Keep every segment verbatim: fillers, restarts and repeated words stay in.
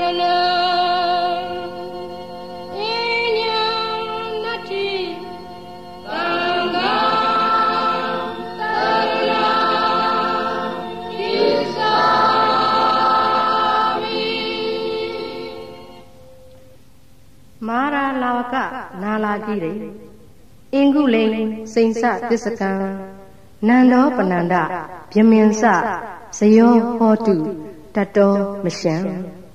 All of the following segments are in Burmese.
နာလာကြည့်တယ်အင်္ဂုလိန်စိန်စသစ္စကံနန္ဒောပနန္ဒဗျမင်စဇယောဟောတုတတောမရှံ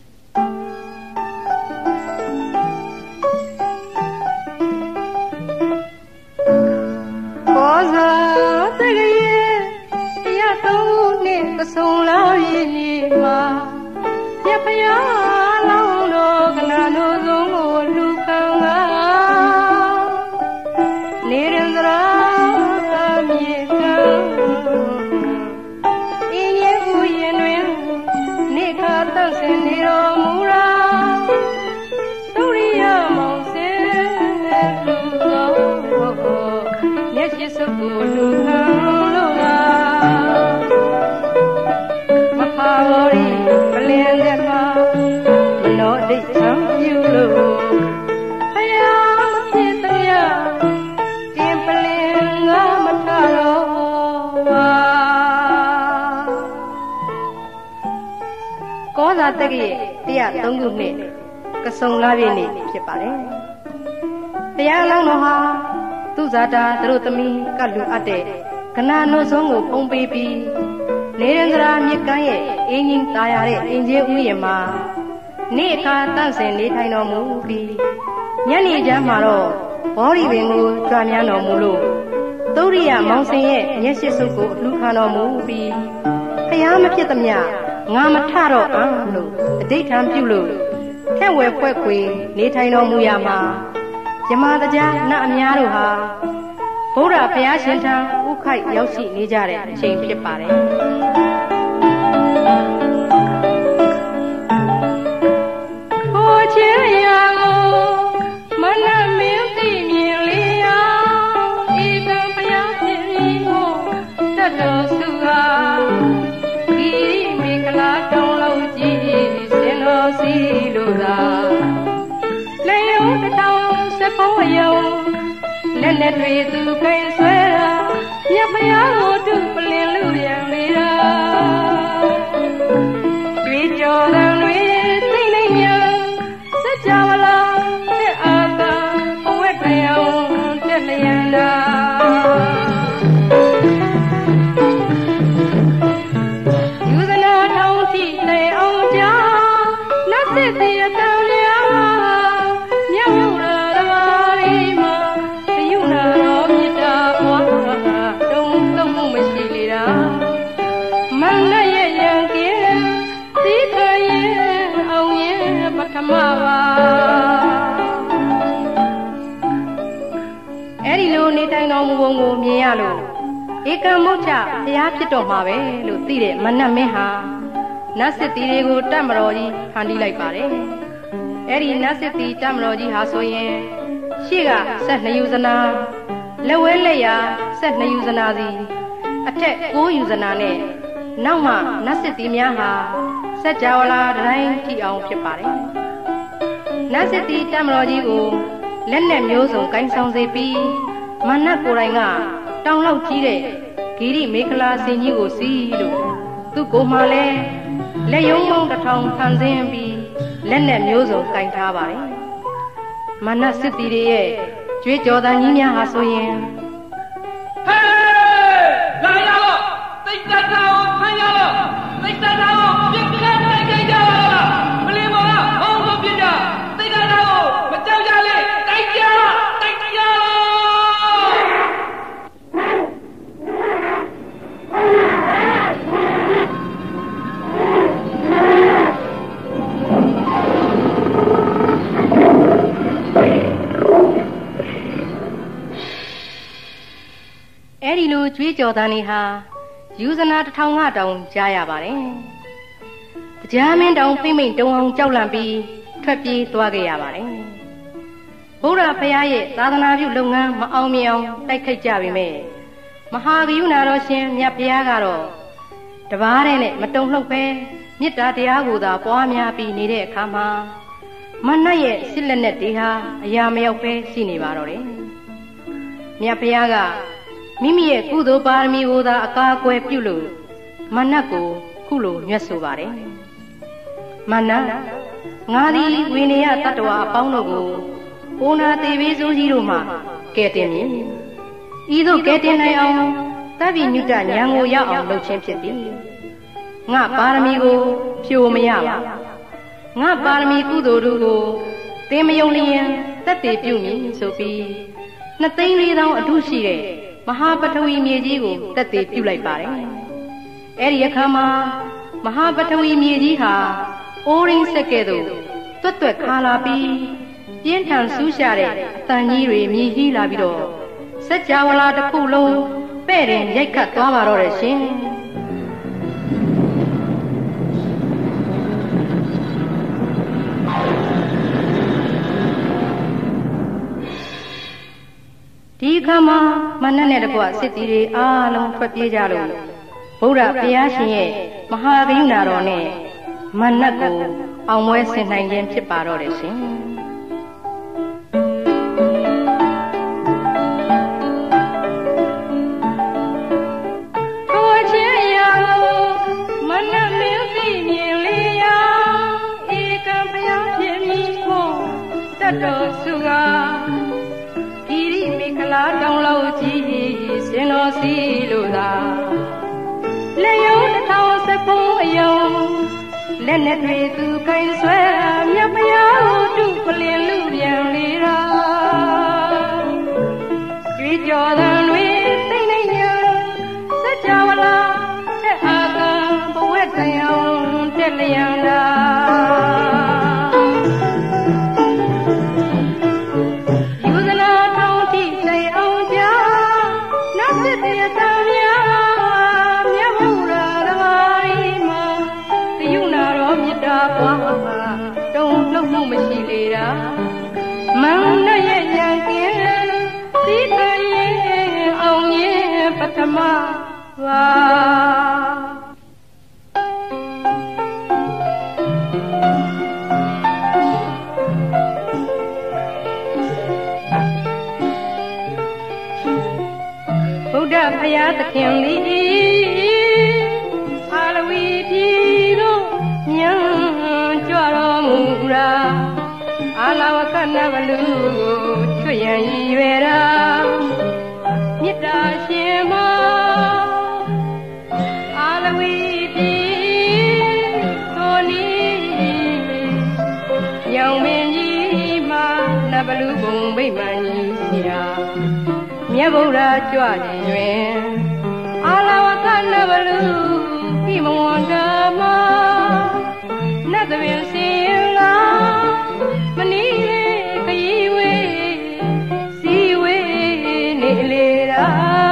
ဘောဇာတကရဲ့ရသုံးနှစ်ကဆုံလောက်ရည်နေမှာပြဖယားလောင်းတော်ကနာတို့ဆုံးကိုလူခံပါနေရန္တရာမြေကံအင်းရဲ့ဥယျာဉ်တွင်နေခါတန့်စင်နေတော်မူရာသုရိယမောင်စင်လူတော်မျက်ရှိစုပ်ကိုလူခံလို့ကမဖာဝရီပလင်တဲ့ကမနောဒိဋ္ဌံပြုလို့ဖယားမဖြစ်တရားတင်ပလင်ငါမထတော့ပါကောဇာတက္ကရဲ့တရားသုံးခုနှစ်ကဆုံလာပြည့်နေ့ဖြစ်ပါတယ်တရားလောင်းတော်ဟာသူဇာတာသူတို့သမီးကလူအပ်တဲ့ကနာနှုတ်ဆုံးကိုပုံပေးပြီးနေရန္တရာမြစ်ကမ်းရဲ့အင်းကြီးတာယာတဲ့အင်ကြီးဥယျာဉ်မှာနေ့အခါတန့်စင်နေထိုင်တော်မူပြီးညနေကျမ်းမှာတော့ဘောဓိပင်ကိုကြွမြန်းတော်မူလို့သုရိယမောင်စင်ရဲ့မျက်ရှိစုပ်ကိုအလှခံတော်မူပြီးဖယားမဖြစ်သမျှငါမထတော့အောင်လို့အဋိဋ္ဌံပြုလို့ထက်ဝယ်ဖွဲ့ခွေနေထိုင်တော်မူရာမှာယမတရားနတ်အများတို့ဟာဗုဒ္ဓဘုရားရှင်ထံဥခိုက်ရောက်ရှိနေကြတဲ့အချိန်ဖြစ်ပါတယ်ဟိုချေရာကိုမနမင်းသိမြင်လေးရာဤကံဘုရားဖြစ်ပြီးဟောတတ်တော်စုဟာဤမိကလာတောင်းလို့ကြည်စင်တော်စီလိုသာလေယုတတောင်းစဖို့ယုံလက်လက်တွေသူကိန်းဆွဲတာမြတ်ဖယားကိုတုပလင်လူရံနေတာတွေ့ကြော်တယ်တွေသိနေမြစัจ java လာတဲ့အာသာအဝတ်ပြောင်းတက်လျံတာယူဇနာထောင်းထိလေအောင်ကြာနတ်စစ်တီအတန်များမြောက်ရတာရီမှာယူနာတော်မြတ်တာဘွားတုံးသုံးမှုမရှိလေတာမန္တရဲ့ရံကင်းသီးခရင်အောင်ရင်ပထမပါအဲ့ဒီလိုနေတိုင်းတော်မူပုံကိုမြင်ရလို့ဧကံမုတ်ချဘုရားဖြစ်တော်မှာပဲလို့သိတဲ့မနတ်မင်းဟာနတ်စစ်တီတွေကိုတတ်မတော်ကြီးဖန်တီးလိုက်ပါတယ်အဲ့ဒီနတ်စစ်တီတတ်မတော်ကြီးဟာဆိုရင်ရှေ့ကဆက်နှစ်ယူဇနာလက်ဝဲလက်ရာဆက်နှစ်ယူဇနာစီအထက်ကိုးယူဇနာနဲ့နောက်မှနတ်စစ်တီများဟာစัจ java လာတိုင်းထိအောင်ဖြစ်ပါတယ်နတ်စစ်တီတတ်မတော်ကြီးကိုလက်နဲ့မျိုးစုံကိုင်းဆောင်စေပြီးမနတ်ကိုယ်တိုင်ကတောင်လောက်ကြီးတဲ့ဂိရိမေခလာစင်ကြီးကိုစီးလို့သူ့ကိုယ်မှလည်းလက်ယုံမုံတစ်ထောင်ဖန်ဆင်းပြီးလက်နဲ့မျိုးစုံကိုင်းထားပါတယ်မနတ်စစ်တီတွေရဲ့ကြွေးကြော်သံကြီးများဟာဆိုရင်ဟေးလာရတော့သိတ္တတာကိုဖမ်းရတော့သိတ္တတာကိုပြစ်ပြစ်လိုက်ကြကြလားမလီမောကဟောကိုပြစ်ကြသိတ္တတာကိုမကြောက်ကြလေတိုက်ကြတိုက်ကြအဲ့ဒီလိုကြွေးကြော်သံတွေဟာယူဇနာတစ်ထောင်ကတောင်ကြားရပါတယ်။တရားမင်းတောင်ဖိမ့်မိန်တုံအောင်ကြောက်လန့်ပြီးထွက်ပြေးသွားခဲ့ရပါတယ်။ဘုရားဖရာရဲ့သာသနာပြုလုပ်ငန်းမအောင်မြင်အောင်တိုက်ခိုက်ကြပေမဲ့မဟာဂယုဏတော်ရှင်မြတ်ဖရာကတော့တပါးတဲ့နဲ့မတုံ့လှုပ်ပဲမေတ္တာတရားကိုသာပွားများပြီးနေတဲ့အခါမှာမနတ်ရဲ့စစ်လက်နဲ့တွေဟာအရာမရောက်ပဲရှိနေပါတော့တယ်။မြတ်ဘုရားကမိမိရဲ့ကုသိုလ်ပါရမီကိုသာအကာအကွယ်ပြုလို့မနတ်ကိုခုလိုညွှန်ဆိုပါတယ်။မနတ်ငါသည်ဝိနည်းတတ္တဝါအပေါင်းတို့ကိုအိုနာသေးပေးစိုးကြီးတို့မှကဲတင်မည်။ဤသို့ကဲတင်နိုင်အောင်သဗ္ဗညုတဉာဏ်ကိုရအောင်လုပ်ခြင်းဖြစ်သည်။ငါပါရမီကိုဖြိုမရပါငါပါရမီကုသိုလ်တို့ကိုသင်မယုံလျင်သက်တည်ပြုမည်ဆိုပြီးနှစ်သိန်းလေးသောအထုရှိတဲ့မဟာပထဝီမြေကြီးကိုသက်တည်ပြုလိုက်ပါတယ်။အဲ့ဒီအခါမှာမဟာပထဝီမြေကြီးဟာအိုးရင်းဆက်ကဲ့သို့တွတ်တွက်ခါလာပြီးပြင်းထန်ဆူးရှာတဲ့အတန်ကြီးတွေမြည်ဟီးလာပြီးတော့စัจ java လာတစ်ခုလုံးပဲ့တယ်ရိုက်ခတ်သွားပါတော့တယ်ရှင်။ဒီအခါမှာမနတ်နဲ့တကွစစ်တီတွေအားလုံးထွက်ပြေးကြလို့ဗုဒ္ဓဘုရားရှင်ရဲ့မဟာကရုဏာတော်နဲ့မနတ်ကိုအောင်ပွဲဆင်နိုင်ခြင်းဖြစ်ပါတော့တယ်ရှင်။ထိုချင်းရာမနတ်မင်းသိမြင်လေးရာဧကံဘုရားဖြစ်မည်ဖို့တတ်တော်စုကခလာတောင်းလို့ကြည်စင်တော်စီလို့သာလက်ယုံတစ်ထောင်စက်ပုံအယုံလက်နဲ့တွေသူခိုင်ဆွဲမြတ်ဘုရားကိုတုပလင်လူပြန်လေတာကြွေးကြော်တဲ့တွေသိမ့်နေညာစัจ java လာတဲ့အာကံဘဝတန်အောင်တက်လျံတာမန္တရဲ့ရံကင်းသီးတရဲ့အောင်ရဲ့ပထမပါဗုဒ္ဓဘုရားသခင်သည်အာလဝီပြည်သို့ညံကြွတော်မူရာအာလဝကနဗလူကိုချွတ်ရန်ရည်ရွယ်တာမေတ္တာရှင်မအာလဝီပြည်သောနီရောင်မင်းကြီးမှာနဗလူဘုံဗိမာန်ကြီးရှိရာမြတ်ဗုဒ္ဓကြွခြင်းတွင်အာလဝကနဗလူဤမဝန္တမနတ်သဘင်စင်လာမနီးလေခရီးဝေးစီဝေးနေလေတာ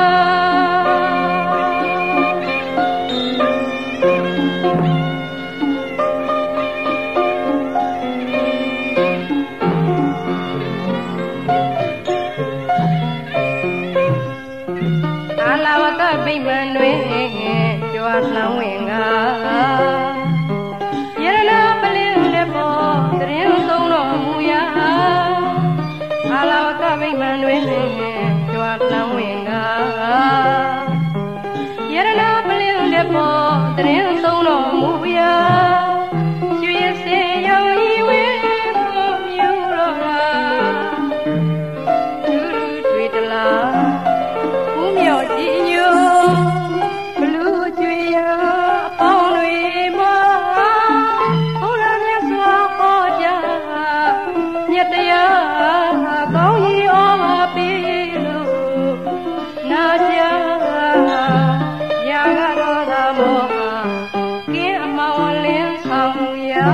အာလဝကဗိမာန်တွင်ကြွားလှမ်းဝင်ကယရနာပလင်းလက်ပေါ်သရင်သုံးတော်မူရာအာလဝကဗိမာန်တွင်ကြွားလှမ်းဝင်ကယရနာပလင်းလက်ပေါ်သရင်သုံးတော်မူရာရွှေစင်ရောင်ဤဝဲကိုမြူတော်ရာသူတွေတလားဦးမြော်ကြည်ညိုဘလူးကျွေရအပေါင်းတွေမှာဘုရားမြတ်စွာဟောကြားမြတ်တရားကောင်းကြီးဩဘာပေးလို့နာကြားရာဂရောဓမောဟကင်းအမောင်လင်းဆောင်ရာ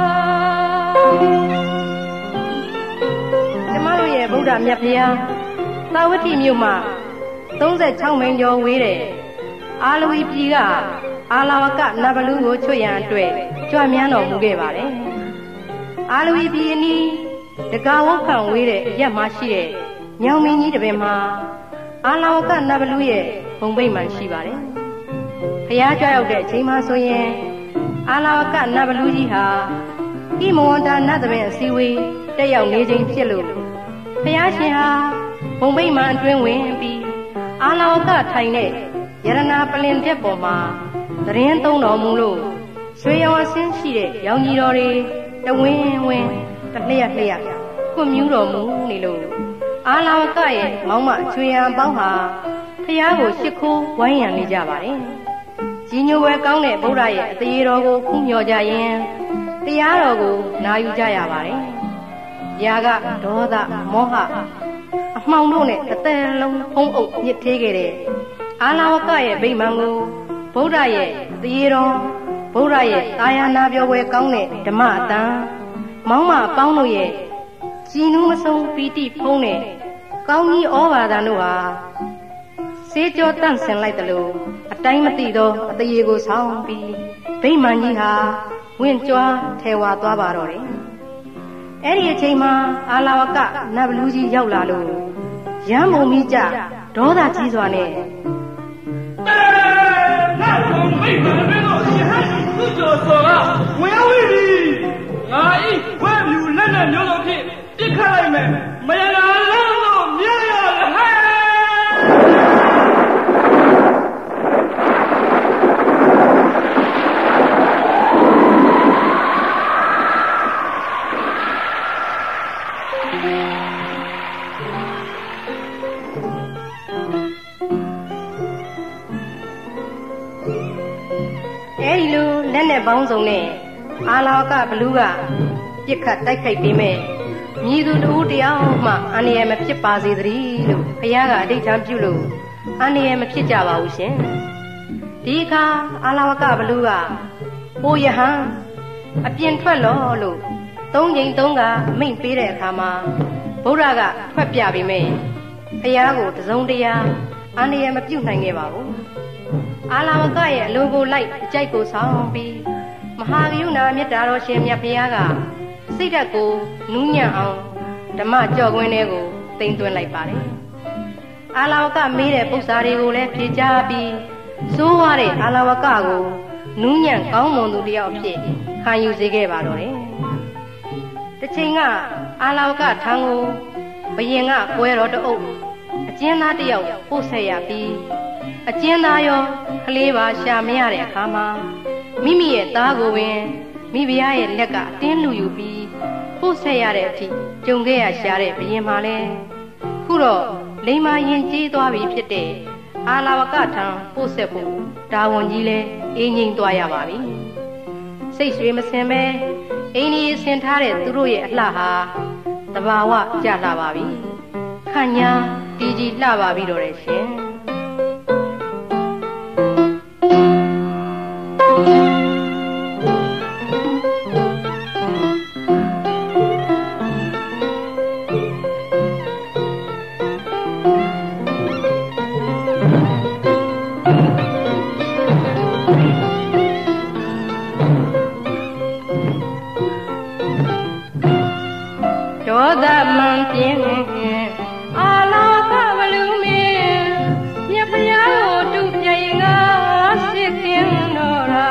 ကျမတို့ရဲ့ဗုဒ္ဓမြတ်ဘုရားသာဝတိမြို့မှာသုံး၆မိန်ကျော်ဝေးတဲ့အာလဝီပြည်ကအာလဝကနဗလူကိုချွတ်ရန်အတွက်ကြွမြန်းတော်မူခဲ့ပါတယ်။အာလဝီပြည်အနီးတကာဝုတ်ခံဝေးတဲ့အရက်မှာရှိတဲ့ညောင်မင်းကြီးတပင်မှာအာလဝကနဗလူရဲ့ဘုံဗိမာန်ရှိပါတယ်။ဘုရားကြွရောက်တဲ့အချိန်မှာဆိုရင်အာလာဝကနတ်ဘလူးကြီးဟာဤမဝန္တာနတ်သမင်အစည်းဝေးတက်ရောက်နေခြင်းဖြစ်လို့ဘုရားရှင်ဟာဘုံဗိမာန်အတွင်းဝင်ပြီးအာလာဝကထိုင်တဲ့ယရနာပလင်တဲ့ပေါ်မှာသတင်းသုံးတော်မူလို့ရွှေရောင်အဆင်းရှိတဲ့ရောင်ကြီးတော်တွေတဝင်းဝင်းတလျက်လျက်ခွမြူးတော်မူနေလို့အာလာဝကရဲ့မောင်းမချွေရန်ပေါင်းဟာဖျားကိုရှ िख ိုးဝိုင်းရံနေကြပါတယ်။ကြီးညိုပွဲကောင်းတဲ့ဗုဒ္ဓရဲ့အသေးတော်ကိုဖူးမြော်ကြရင်တရားတော်ကိုနာယူကြရပါတယ်။ຢာကဒေါသမောဟအမှောင်တို့နဲ့အသက်လုံးဖုံးအုပ်ညစ်သေးခဲ့တဲ့အာလာဝကရဲ့ဗိမာန်ကိုဗုဒ္ဓရဲ့အသေးတော်ဗုဒ္ဓရဲ့တာယာနာပြောပွဲကောင်းတဲ့ဓမ္မအတန်မောင်းမပေါင်းတို့ရဲ့ကြည်နူးမဆုံးပီတိဖုံးတဲ့ကောင်းကြီးဩဘာသာတို့ဟာစေးကြောတန့်ဆင်လိုက်တယ်လို့အတိုင်းမသိသောအသေးကိုဆောင်းပြီးဗိမာန်ကြီးဟာဝင့်ကြွားထဲဝါသွားပါတော့တယ်။အဲ့ဒီအချိန်မှာအာလာဝကနတ်ဘလူးကြီးရောက်လာလို့ရမ်းမုံမိကြဒေါသကြီးစွာနဲ့နတ်ဘုံဗိမာန်အတွင်းကိုရဟန်းသူ့ကျော်စော်ကဝင်ရောက်ပြီ။ငါဤဝဲမြူလက်နဲ့မျိုးစုံဖြင့်ပြစ်ခတ်လိုက်မယ်မရနာလမ်းတို့မြဲရဟဲ့အဲဒီလိုလက်နဲ့ပေါင်းစုံနဲ့အာလာဝကဘလူးကပြစ်ခတ်တိုက်ခိုက်ပြီးမဲ့မြည်သူတို့တရားမှအန္တရာယ်မဖြစ်ပါစေသတည်းလို့ဘုရားကအဋ္ဌံပြုလို့အန္တရာယ်မဖြစ်ကြပါဘူးရှင်ဒီအခါအာလာဝကဘလူးကဟိုယဟန်အပြင်ထွက်လောလို့သုံးချိန်သုံးကမိန့်ပေးတဲ့အခါမှာဗုဒ္ဓကထွက်ပြပြီးမဲ့ဘုရားကိုတစုံတရာအန္တရာယ်မပြုနိုင်ခဲ့ပါဘူးအာလာဝကရဲ့အလိုကိုလိုက်အကြိုက်ကိုဆောင်ပြီးမဟာကရုဏာမေတ္တာတော်ရှင်မြတ်ဘုရားကစိတ်ဓာတ်ကိုနူးညံ့အောင်ဓမ္မကြော့ကွင်းထဲကိုသိမ့်သွင်းလိုက်ပါတယ်အာလာဝကမေးတဲ့ပု္ပ္ပာတွေကိုလည်းဖြေချပြီးစိုးဝါတဲ့အာလာဝကကိုနူးညံ့ကောင်းမွန်သူတယောက်အဖြစ်ခံယူစေခဲ့ပါတော့တယ်တစ်ချိန်ကအာလာဝကထံကိုဘယင်ကပွဲတော်တအုပ်အကျဉ်းသားတယောက်ပို့ဆက်ရပြီးအကျဉ်းသားရောကလေးပါရှာမရတဲ့အခါမှာမိမိရဲ့သားကိုပင်မိဖုရားရဲ့လက်ကအတင်းလူယူပြီးပို့ဆက်ရတဲ့အထိကြုံခဲ့ရရှာတဲ့ဘယင်မှာလဲခုတော့လိမ္မာရင်ကြီးသွားပြီဖြစ်တဲ့အာလာဝကထံပို့ဆက်ဖို့တာဝန်ကြီးလဲအင်းငိမ့်သွားရပါပြီစိတ်ရွှေမစင်ပဲအင်းကြီးဆင်ထားတဲ့သူတို့ရဲ့အလှဟာတဘာဝကြလှပါပြီခန့်ညာတီကြီးလှပါပြီတော့တယ်ရှင်ဒေါသမန်ပြင်းအာလာကဘလူးမင်းမြတ်ဖျားကိုတူပြိငါစစ်ကင်းတော်ရာ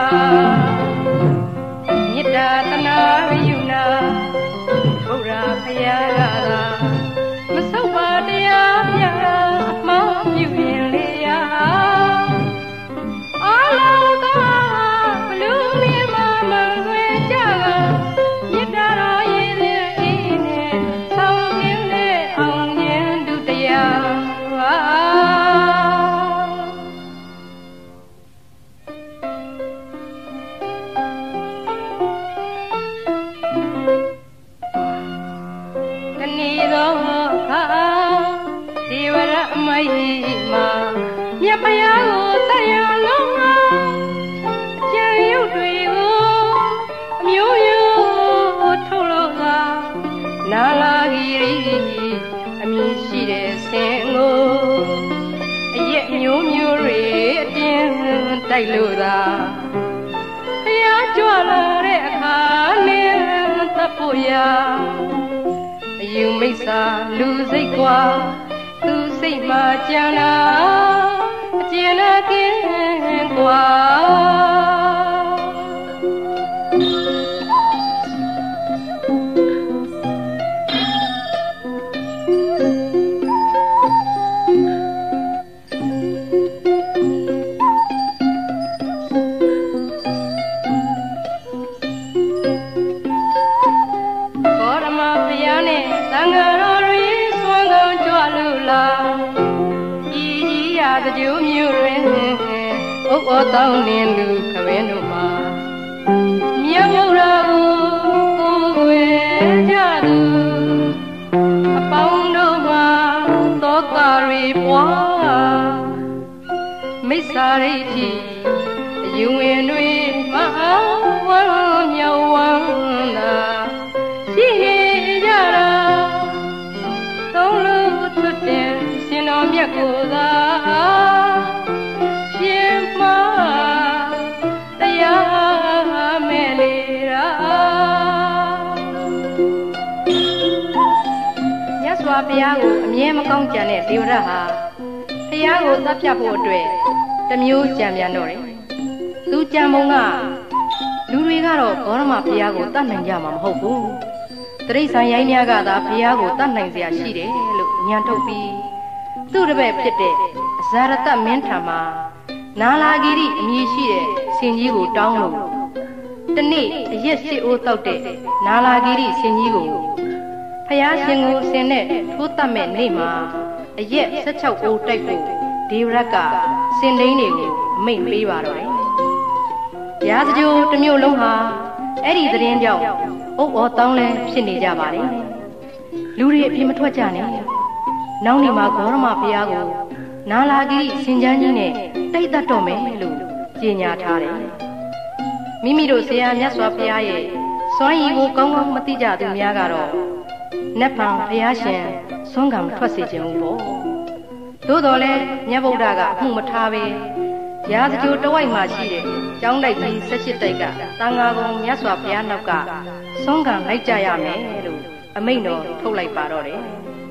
မေတ္တာတနာယူနာဘုရားဖျားကသာမဆုတ်ပါတရားပြအမောင်းပြုရင်လေရာအာလာကဘလူးမင်းမမန်ခွေကြမေတ္တာတော်မြတ်ဘုရားကိုတရားလုံးကကြံရုပ်တွေကိုအမျိုးမျိုးထုတ်လို့သာနာလာကြီးအမည်ရှိတဲ့ဆင်ကိုအရက်မျိုးမျိုးတွေအတင်းတိုက်လို့သာဘုရားကြွလာတဲ့အခါနဲ့သတ်ဖို့ရာအယူမိစ္ဆာလူစိတ်ကွာသူစိတ်မှာကြံတာအကျဉ်းကင်းကွာစကြိုမြို့တွင်ဥပ္ပောတောင်းနေလူခဝင်းတို့မှာမြတ်ဗုဒ္ဓကိုကိုယ်ွယ်ကြသူအပေါင်းတို့မှာသောတာတွေပွားမိစ္ဆာရိဋ္ဌိအယူဝင်တွေမအောင်ဝမ်းမြောက်ဝမ်းသာရှိနေကြတာသုံးလူထွတ်တဲ့ရှင်တော်မြတ်ကိုသာရှင်မတရားမဲ့လေရာမြတ်စွာဘုရားကိုအမြဲမကောင်းကြံတဲ့ဒေဝရဟာဘုရားကိုသတ်ဖြတ်ဖို့အတွက်တမျိုးကြံပြန်တော့တယ်သူကြံပုံကလူတွေကတော့ဂေါရမဘုရားကိုတတ်နိုင်ကြမှာမဟုတ်ဘူးတိရစ္ဆာန်ရိုင်းများကသာဘုရားကိုတတ်နိုင်เสียရှိတယ်လို့ညံထုတ်ပြီးသူ့တပည့်ဖြစ်တဲ့အဇာရတမင်းထံမှာနာလာဂိရိအမည်ရှိတဲ့ဆင်ကြီးကိုတောင်းလို့တနေ့အရက်ရှိအိုးတောက်တဲ့နာလာဂိရိဆင်ကြီးကိုဘုရားရှင်ကိုဆင်နဲ့ထိုးတတ်မဲ့နေ့မှာအရက်၁၆အိုးတိုက်ဖို့ဒေဝရတ်ကစင်တိန်တွေကိုအမိန့်ပေးပါတော့တယ်။ရာဇဂိုတစ်မျိုးလုံးဟာအဲ့ဒီသတင်းကြောင့်ဥပ္ပောတောင်းလဲဖြစ်နေကြပါတယ်။လူတွေအပြင်မထွက်ကြနဲ့။နောက်နေ့မှာဂေါရမဘုရားကိုနာလာဂိရိစင်ချမ်းကြီးနဲ့တိတ်တတ်တော့မယ်လို့ကြေညာထားတယ်။မိမိတို့ဆရာမြတ်စွာဘုရားရဲ့စွမ်းရည်ကိုကောင်းကောင်းမသိကြသူများကတော့နတ်ဖန်ဘုရားရှင်ဆွမ်းကံထွက်စေခြင်းပေါ့။သို့တော်လည်းမြတ်ဗုဒ္ဓကအမှုမထားပဲရာဇဂိုတဝိုက်မှာရှိတဲ့ကျောင်းတိုက်ကြီး၁၈တိုက်ကတန်ဃာကုံမြတ်စွာဘုရားနောက်ကဆွမ်းကံလိုက်ကြရမယ်လို့အမိန့်တော်ထုတ်လိုက်ပါတော့တယ်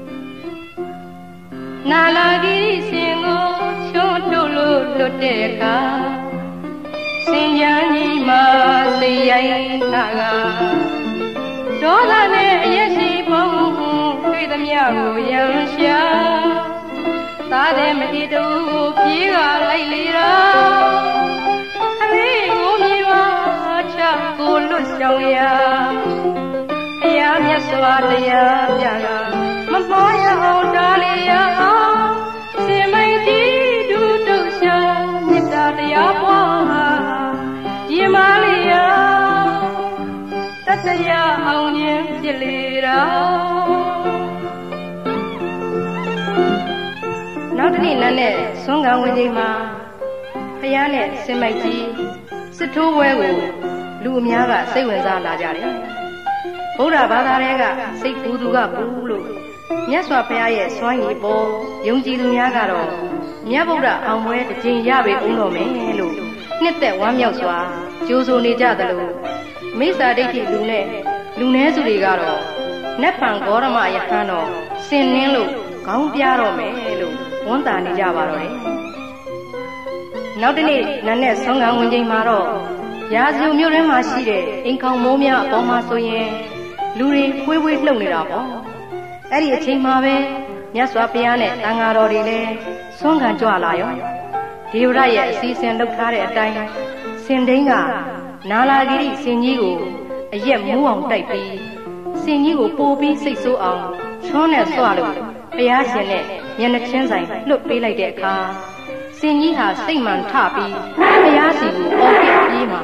။နာလာဂိရိရှင်ကိုချွတ်တို့လို့လွတ်တဲ့အခါစင်ကြမ်းကြီးမှာစိတ်ရိုင်းနာကဒေါသနဲ့အရက်ရှိပုံတွေ့သမျှကိုရန်ရှာသားတဲ့မတိတူကိုပြေးကလိုက်လေတာအလေးကိုမြေပါချကိုလွတ်ဆောင်ရာအရာမြတ်စွာတရားပြကမမောရအောင်တားလေရအောင်စင်မိတ်တီဒုတုရှာမေတ္တာတရားပွားရင်မလေးရတတရားအောင်ခြင်းဖြစ်လေတာနောက်တစ်နေ့နန်းနဲ့ဆွမ်းကံဝင်ချိန်မှာဖယားနဲ့စင်မိုက်ကြီးစစ်ထိုးပွဲကိုလူအများကစိတ်ဝင်စားလာကြတယ်ဗုဒ္ဓဘာသာတွေကစိတ်ကူးသူကဘူးလို့မြတ်စွာဘုရားရဲ့စွမ်းရည်ပေါ်ယုံကြည်သူများကတော့မြတ်ဗုဒ္ဓအောင်ပွဲတစ်ချိန်ရပေအောင်တော့မယ်လို့နှစ်သက်ဝမ်းမြောက်စွာကြိုးဆိုနေကြသလိုမိစ္ဆာဒိဋ္ဌိလူနဲ့လူနည်းစုတွေကတော့နတ်ဖန်ဂေါရမယဟန်တော်စင်နှင်းလို့ခေါင်းပြားတော့မယ်လို့ဝန်တာနေကြပါတော့တယ်နောက်တနေ့နန်းနဲ့ဆွမ်းကံဝင်ချိန်မှာတော့ရာဇဂိုမြို့ထဲမှာရှိတဲ့အိမ်ခေါင်မိုးများအပေါ်မှာဆိုရင်လူတွေခွေးခွေးလှုပ်နေတာပေါ့အဲ့ဒီအချိန်မှာပဲမြတ်စွာဘုရားနဲ့တန်ဃာတော်တွေလည်းဆွမ်းကံကြွလာရောဒေဝရရဲ့အစီအစဉ်လုပ်ထားတဲ့အတိုင်းစင်တိန်ကနာလာဂိရိစင်ကြီးကိုအရက်မူးအောင်တိုက်ပြီးစင်ကြီးကိုပိုးပြီးစိတ်ဆိုးအောင်ချွန်းနဲ့ဆွလို့ဘုရားရှင်နဲ့မျက်နှာချင်းဆိုင်လွတ်ပေးလိုက်တဲ့အခါစင်ကြီးဟာစိတ်မှန်ထပြီးဘုရားစီကိုအော်ပြပြေးမှာ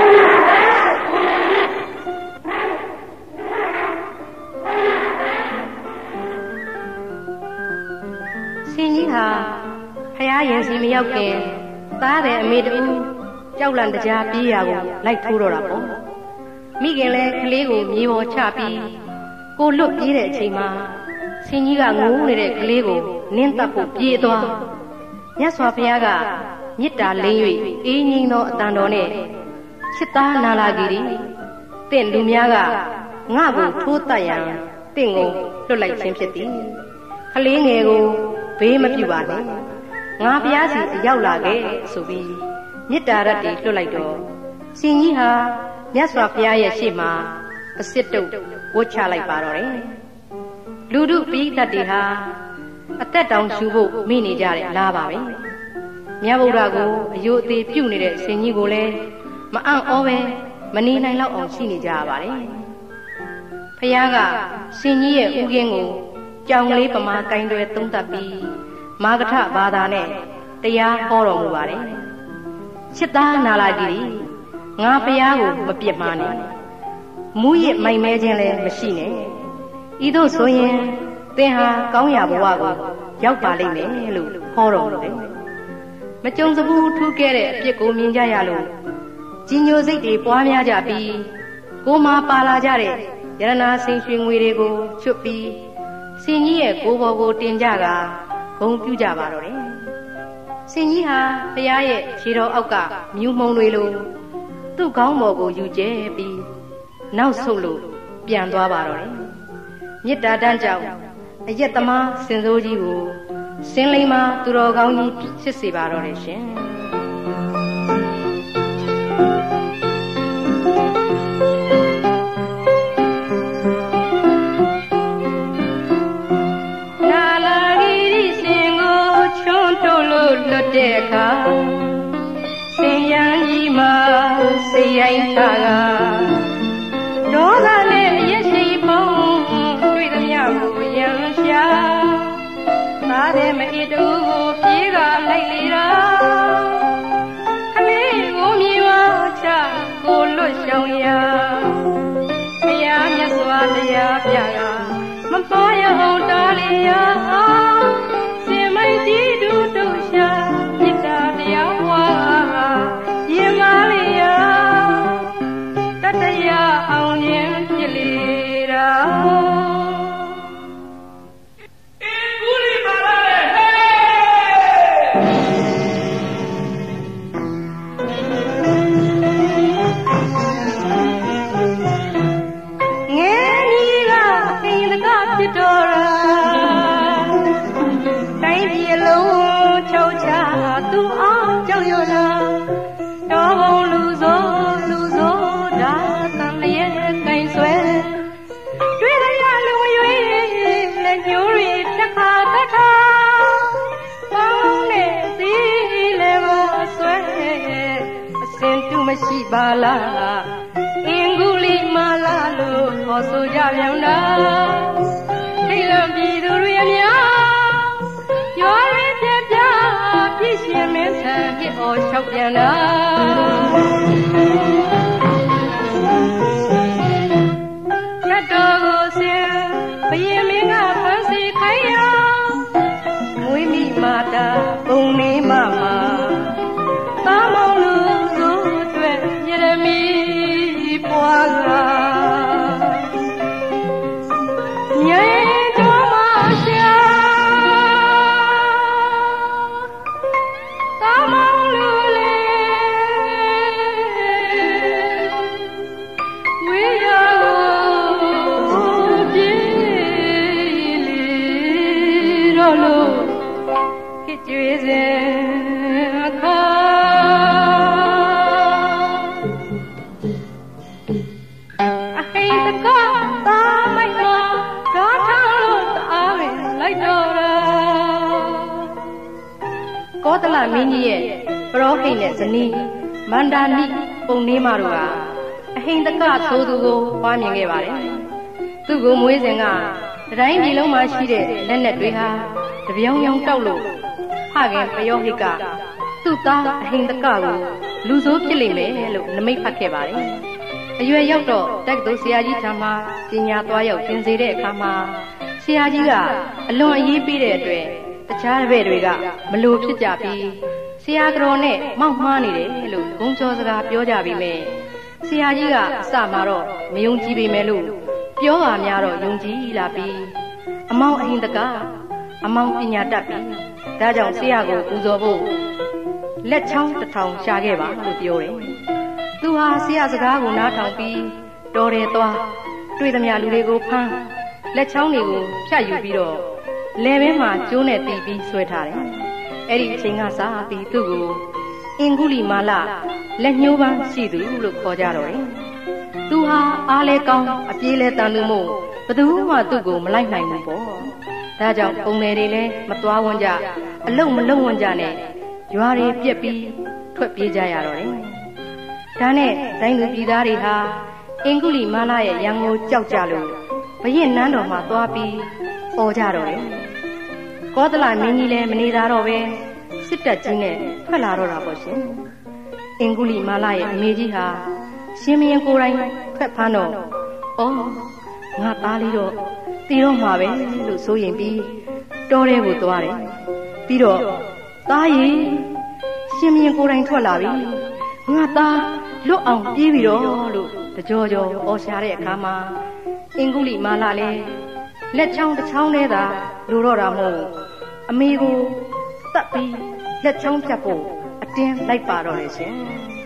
စင်ကြီးဟာဘုရားရင်စီမရောက်ခင်သားတဲ့အမေတူကြောက်လန့်တကြားပြေးရကိုလိုက်ထိုးတော့တာပေါ့မိခင်လည်းကလေးကိုမြေပေါ်ချပြီးကိုလွတ်ပြေးတဲ့အချိန်မှာဆင်ကြီးကငိုးနေတဲ့ကလေးကိုနင်းတပ်ဖို့ပြေးသွားမြတ်စွာဘုရားကမေတ္တာလိမ့်၍အေးငြိမ်သောအတန်တော်နဲ့ချစ်သားနာလာဂိရိတင့်လူများကငါ့ကိုထိုးတတ်ရန်တင့်ကိုလွတ်လိုက်ခြင်းဖြစ်သည်ကလေးငယ်ကိုဘေးမပြူပါနဲ့ငါဘုရားစီရောက်လာခဲ့ဆိုပြီးမေတ္တာရတ္တိလွတ်လိုက်တော့ဆင်ကြီးဟာမြတ်စွာဘုရားရဲ့ရှေ့မှာအစစ်တုပ်ဝတ်ချလိုက်ပါတော့တယ်လူတို့ပိဋကတ်တွေဟာအသက်တောင်ရှူဖို့မိနေကြတယ်လားပါပဲမြတ်ဗုဒ္ဓကိုအယုအသေးပြုတ်နေတဲ့ဆင်ကြီးကိုလည်းမအံ့ဩပဲမနေနိုင်တော့အောင်ရှိနေကြရပါတယ်ဖယားကဆင်ကြီးရဲ့ဥကင်းကိုကြောင်လေးပမာကင်တွေသုံးသပ်ပြီးမာဂထဘာသာနဲ့တရားဟောတော်မူပါတယ်ချစ်သားနာလာပြီငါဖယားကိုမပြစ်မှားနဲ့မူးရစ်မိုင်မဲခြင်းလည်းမရှိနဲ့ဤသို့ဆိုရင်သင်ဟာကောင်းရာဘဝကိုရောက်ပါလိမ့်မယ်လို့ဟောတော်မူတယ်မကြုံစဘူးထူးခဲ့တဲ့အပြစ်ကိုမြင်ကြရလို့ကြီးညိုစိတ်တွေပွားများကြပြီးကိုယ်မှာပါလာကြတဲ့ယရနာစိန်ရွှေငွေတွေကိုချွတ်ပြီးစင်ကြီးရဲ့ကိုယ်ပေါ်ကိုတင်ကြကဂုံပြူကြပါတော့တယ်စင်ကြီးဟာဖယားရဲ့ခြေတော်အောက်ကမြူးမှုံတွေလိုသူ့ခေါင်းပေါ်ကိုယူကျဲပြီးနောက်ဆုတ်လို့ပြန်သွားပါတော့တယ်မေတ္တာတန်းကြောင့်အယက်သမားစင်စိုးကြီးကိုစင်လိမ္မာသူတော်ကောင်းကြီးဖြစ်စေပါတော့တယ်ရှင်နာလာကြီးစင်ကိုချွန်းတို့လို့လွတ်တဲ့အခါစင်ရန်ကြီးမှာစိတ်ရိုက်တာကဒေါသနဲ့မျက်စိပုံတွေ့သမျှကိုရန်ရှာသားတဲ့မအေးတူကိုပြေးကလိုက်လေတာခလေးကိုမြေဝါချကိုလွတ်ရှောင်ရာဘုရားမြတ်စွာတရားပြကမပေါ်ရအောင်တားလေရာစင်မိုက်ကြီးတူတို့ရှာမေတ္တာတရားဝါရင်မလေးရာတတရားအောင်ရင်ဖြစ်လေတာသူအောင်ကြောက်ရွံ့လာတော်ဘုံလူစိုးလူစိုးဒါသံလျက်ကိုင်ဆွဲတွေ့ရလူမရွေးလက်ညိုးရီတစ်ခါတစ်ခါပေါင်းနဲ့စီလည်းမဆွဲအစင်တူမရှိပါလားအင်္ဂုလိမာလာလို့ဟောဆိုကြပြန်တာထိတ်လန့်ပြည်သူတွေအများရွာရင်းပြပြပြည့်ရှင်မင်းဆန်ပြစ်အော်လျှောက်ပြန်တာရတ်တော်ကိုစင်ဘယင်မင်းကဖန်စီခိုင်းရမွေးမိမာတာပုံနေမမသာမောင်လူစုအတွက်ရရမီပွားကညဲတော်မရှာကောသလမင်းကြီးရဲ့ပရောဟိတ်နဲ့ဇနီးမန္တာနိပုံနေမတို့ကအဟိန္ဒကသို့သူကိုပွားမြင်ခဲ့ပါတယ်။သူ့ကိုမွေးစဉ်ကတိုင်းပြည်လုံးမှာရှိတဲ့လက်နက်တွေဟာတပြောင်ပြောင်တောက်လို့ဖခင်ပရောဟိတ်ကသူ့သားအဟိန္ဒကကိုလူဆိုးဖြစ်လိမ့်မယ်လို့နမိတ်ဖတ်ခဲ့ပါတယ်။အရွယ်ရောက်တော့တက္ကသိုလ်ဆရာကြီးထံမှာပညာသွားရောက်သင်စေတဲ့အခါမှာဆရာကြီးကအလွန်အရေးပေးတဲ့အတွက်တခြားတပည့်တွေကမလို့ဖြစ်ကြပြီးဆရာတော်နဲ့မောက်မှားနေတယ်လို့ဂုံကျော်စကားပြောကြပြီးမြဲဆရာကြီးကအစမှာတော့မယုံကြည်ပေမဲ့လို့ပြောပါများတော့ယုံကြည်လာပြီးအမောင်အဟိန္ဒကအမောင်ပညာတတ်ပြီးဒါကြောင့်ဆရာကိုပူဇော်ဖို့လက်ချောင်းတစ်ထောင်ရှာခဲ့ပါလို့ပြောတယ်သူဟာဆရာစကားကိုနားထောင်ပြီးတော်တယ်သွားတွေ့သမျှလူတွေကိုဖမ်းလက်ချောင်းတွေကိုဖြတ်ယူပြီးတော့လဲဘင်းမှာကျိုးနဲ့တီးပြီးဆွဲထားတယ်။အဲ့ဒီအချိန်ကစပြီးသူ့ကိုအင်္ဂုလိမာလလက်ညှိုးပန်းရှိသူလို့ခေါ်ကြတော့တယ်။သူဟာအားလဲကောင်းအပြေးလဲတန်သူမို့ဘယ်သူမှသူ့ကိုမလိုက်နိုင်ဘူးပေါ့။ဒါကြောင့်ပုံနယ်တွေလည်းမသွားဝန်ကြအလုံမလုံဝန်ကြနဲ့ရွာတွေပြက်ပြီးထွက်ပြေးကြရတော့တယ်။ဒါနဲ့တိုင်းလူပြည်သားတွေဟာအင်္ဂုလိမာလရဲ့ရန်ကိုကြောက်ကြလို့ဘရင်နန်းတော်မှာသွားပြီးအော်ကြတော့တယ်။ကောသလမင်းကြီးလည်းမနေသာတော့ပဲစစ်တပ်ကြီးနဲ့ထွက်လာတော့တာပေါ့ရှင်အင်္ဂုလိမာလရဲ့အမေကြီးဟာရှင်မင်းကိုယ်တိုင်ထွက်ဖမ်းတော့အော်ငါသားလေးတော့တည်တော့မှာပဲလို့ဆိုရင်ပြီးတောထဲကိုသွားတယ်ပြီးတော့သားရီရှင်မင်းကိုယ်တိုင်ထွက်လာပြီငါသားလွတ်အောင်ပြေးပြီတော့လို့တကြောကြောအော်ရှာတဲ့အခါမှာအင်္ဂုလိမာလလည်းလက်ချောင်းတစ်ချောင်းနဲ့သာလိုတော့တာမဟုတ်အမေကိုတတ်ပြီးလက်ချောင်းဖြတ်ဖို့အတင်းလိုက်ပါတော့တယ်ရှင်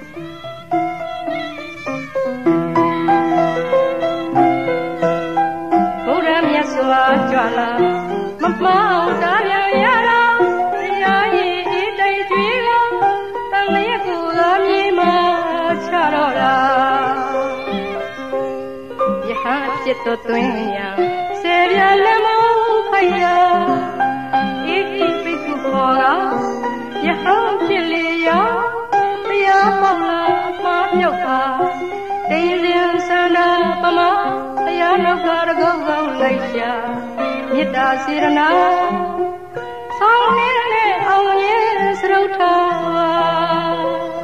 ဘုရားမြတ်စွာကြွလာမမောင်းတာရရတော့တရားရည်ဤတိတ်ကျွေးကတန်လျက်ကိုလာမြေမှာချတော့တာယဟန်ဖြစ်တော့တွင်ရဆေပြလက်မခိုင်ရဤတိပိကုခေါ်ကယဟန်ဖြစ်လေရောတရားပေါလာအမှားမြောက်ပါတေးရင်ဆန္ဒပမတရားနောက်ကတကောင်းကောင်းလိုက်ရှာမေတ္တာစေရနာဆောင်းနေတဲ့အောင်ရဲ့စရုပ်ထား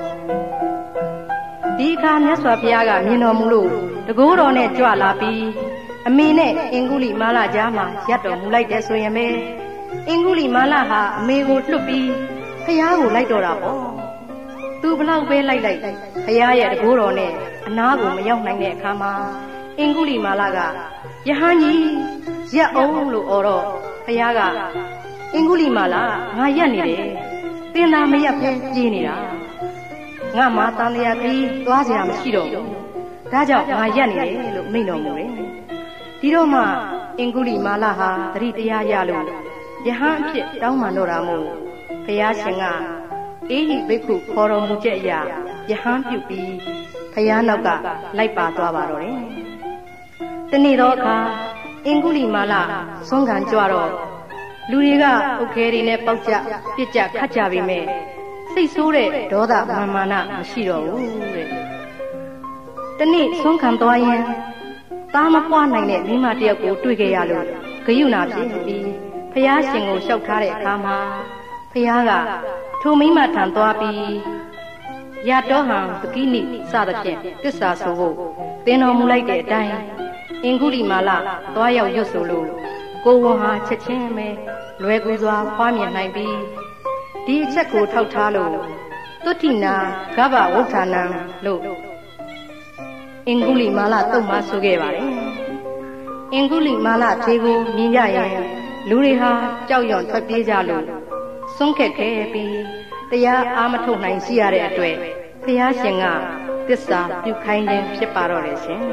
ဒီအခါမြတ်စွာဘုရားကမြင်တော်မူလို့တကိုးတော်နဲ့ကြွလာပြီးအမေနဲ့အင်္ဂုလိမာလကြားမှာရပ်တော်မူလိုက်တဲ့ဆိုရင်ပဲအင်္ဂုလိမာလဟာအမေကိုလွတ်ပြီးဘုရားကိုလိုက်တော်တာပေါ့သူဘလောက်ပဲလိုက်လိုက်ဘုရားရဲ့တကိုးတော်နဲ့အနာကိုမရောက်နိုင်တဲ့အခါမှာအင်္ဂုလိမာလကယဟန်ကြီးရက်အောင်လို့អော်တော့ဘုရားကအင်္ဂုလိမာလငါရက်နေတယ်သင်သာမရက်ဖဲပြေးနေတာငါမှတန်လျာပြီးသွားစရာမရှိတော့ဘူးဒါကြောင့်ငါရက်နေတယ်လို့မိန့်တော်မူတယ်ဒီတော့မှအင်္ဂုလိမာလဟာသတိတရားရလို့ယဟန်အဖြစ်တောင်းပန်တော့တာမို့ဘုရားရှင်ကအေဟိဘိက္ခုခေါ်တော်မူချက်အရာယဟန်ပြုပြီးဘုရားနောက်ကလိုက်ပါသွားပါတော့တယ်တနေ့တော့အခါအင်္ဂုလိမာလဆုံးခံကြွတော့လူတွေကအုတ်ခဲတွေနဲ့ပေါက်ကြပြစ်ကြခတ်ကြပေမဲ့စိတ်ဆိုးတဲ့ဒေါသမာမာနမရှိတော့ဘူးတဲ့တနေ့ဆုံးခံသွားရင်သားမပွားနိုင်တဲ့မိမတယောက်ကိုတွေ့ခဲ့ရလို့ဂယုဏဖြစ်ပြီးဖះရှင်ကိုလျှောက်ထားတဲ့အခါမှာဖះကထိုမိမထံသွားပြီးရတောဟံပကိနိစသဖြင့်တစ္ဆာဆိုဖို့သင်တော်မူလိုက်တဲ့အတိုင်းအင်္ဂုလိမာလသွားရောက်ရွတ်ဆိုလို့ကိုဝန်ဟာချက်ချင်းပဲလွယ်ကူစွာဖွားမြင်နိုင်ပြီးဒီအချက်ကိုထောက်ထားလို့သုတိနာဂဗဝုဋ္ဌာနံလို့အင်္ဂုလိမာလတုတ်မှဆိုခဲ့ပါတယ်အင်္ဂုလိမာလထေကိုမြင်ကြရင်လူတွေဟာကြောက်ရွံ့ထွက်ပြေးကြလို့ဆုံးခက်ခဲ့ပြီးတရားအားမထုတ်နိုင်ရှိရတဲ့အတွက်ဘုရားရှင်ကသစ္စာပြုခိုင်းခြင်းဖြစ်ပါတော့တယ်ရှင်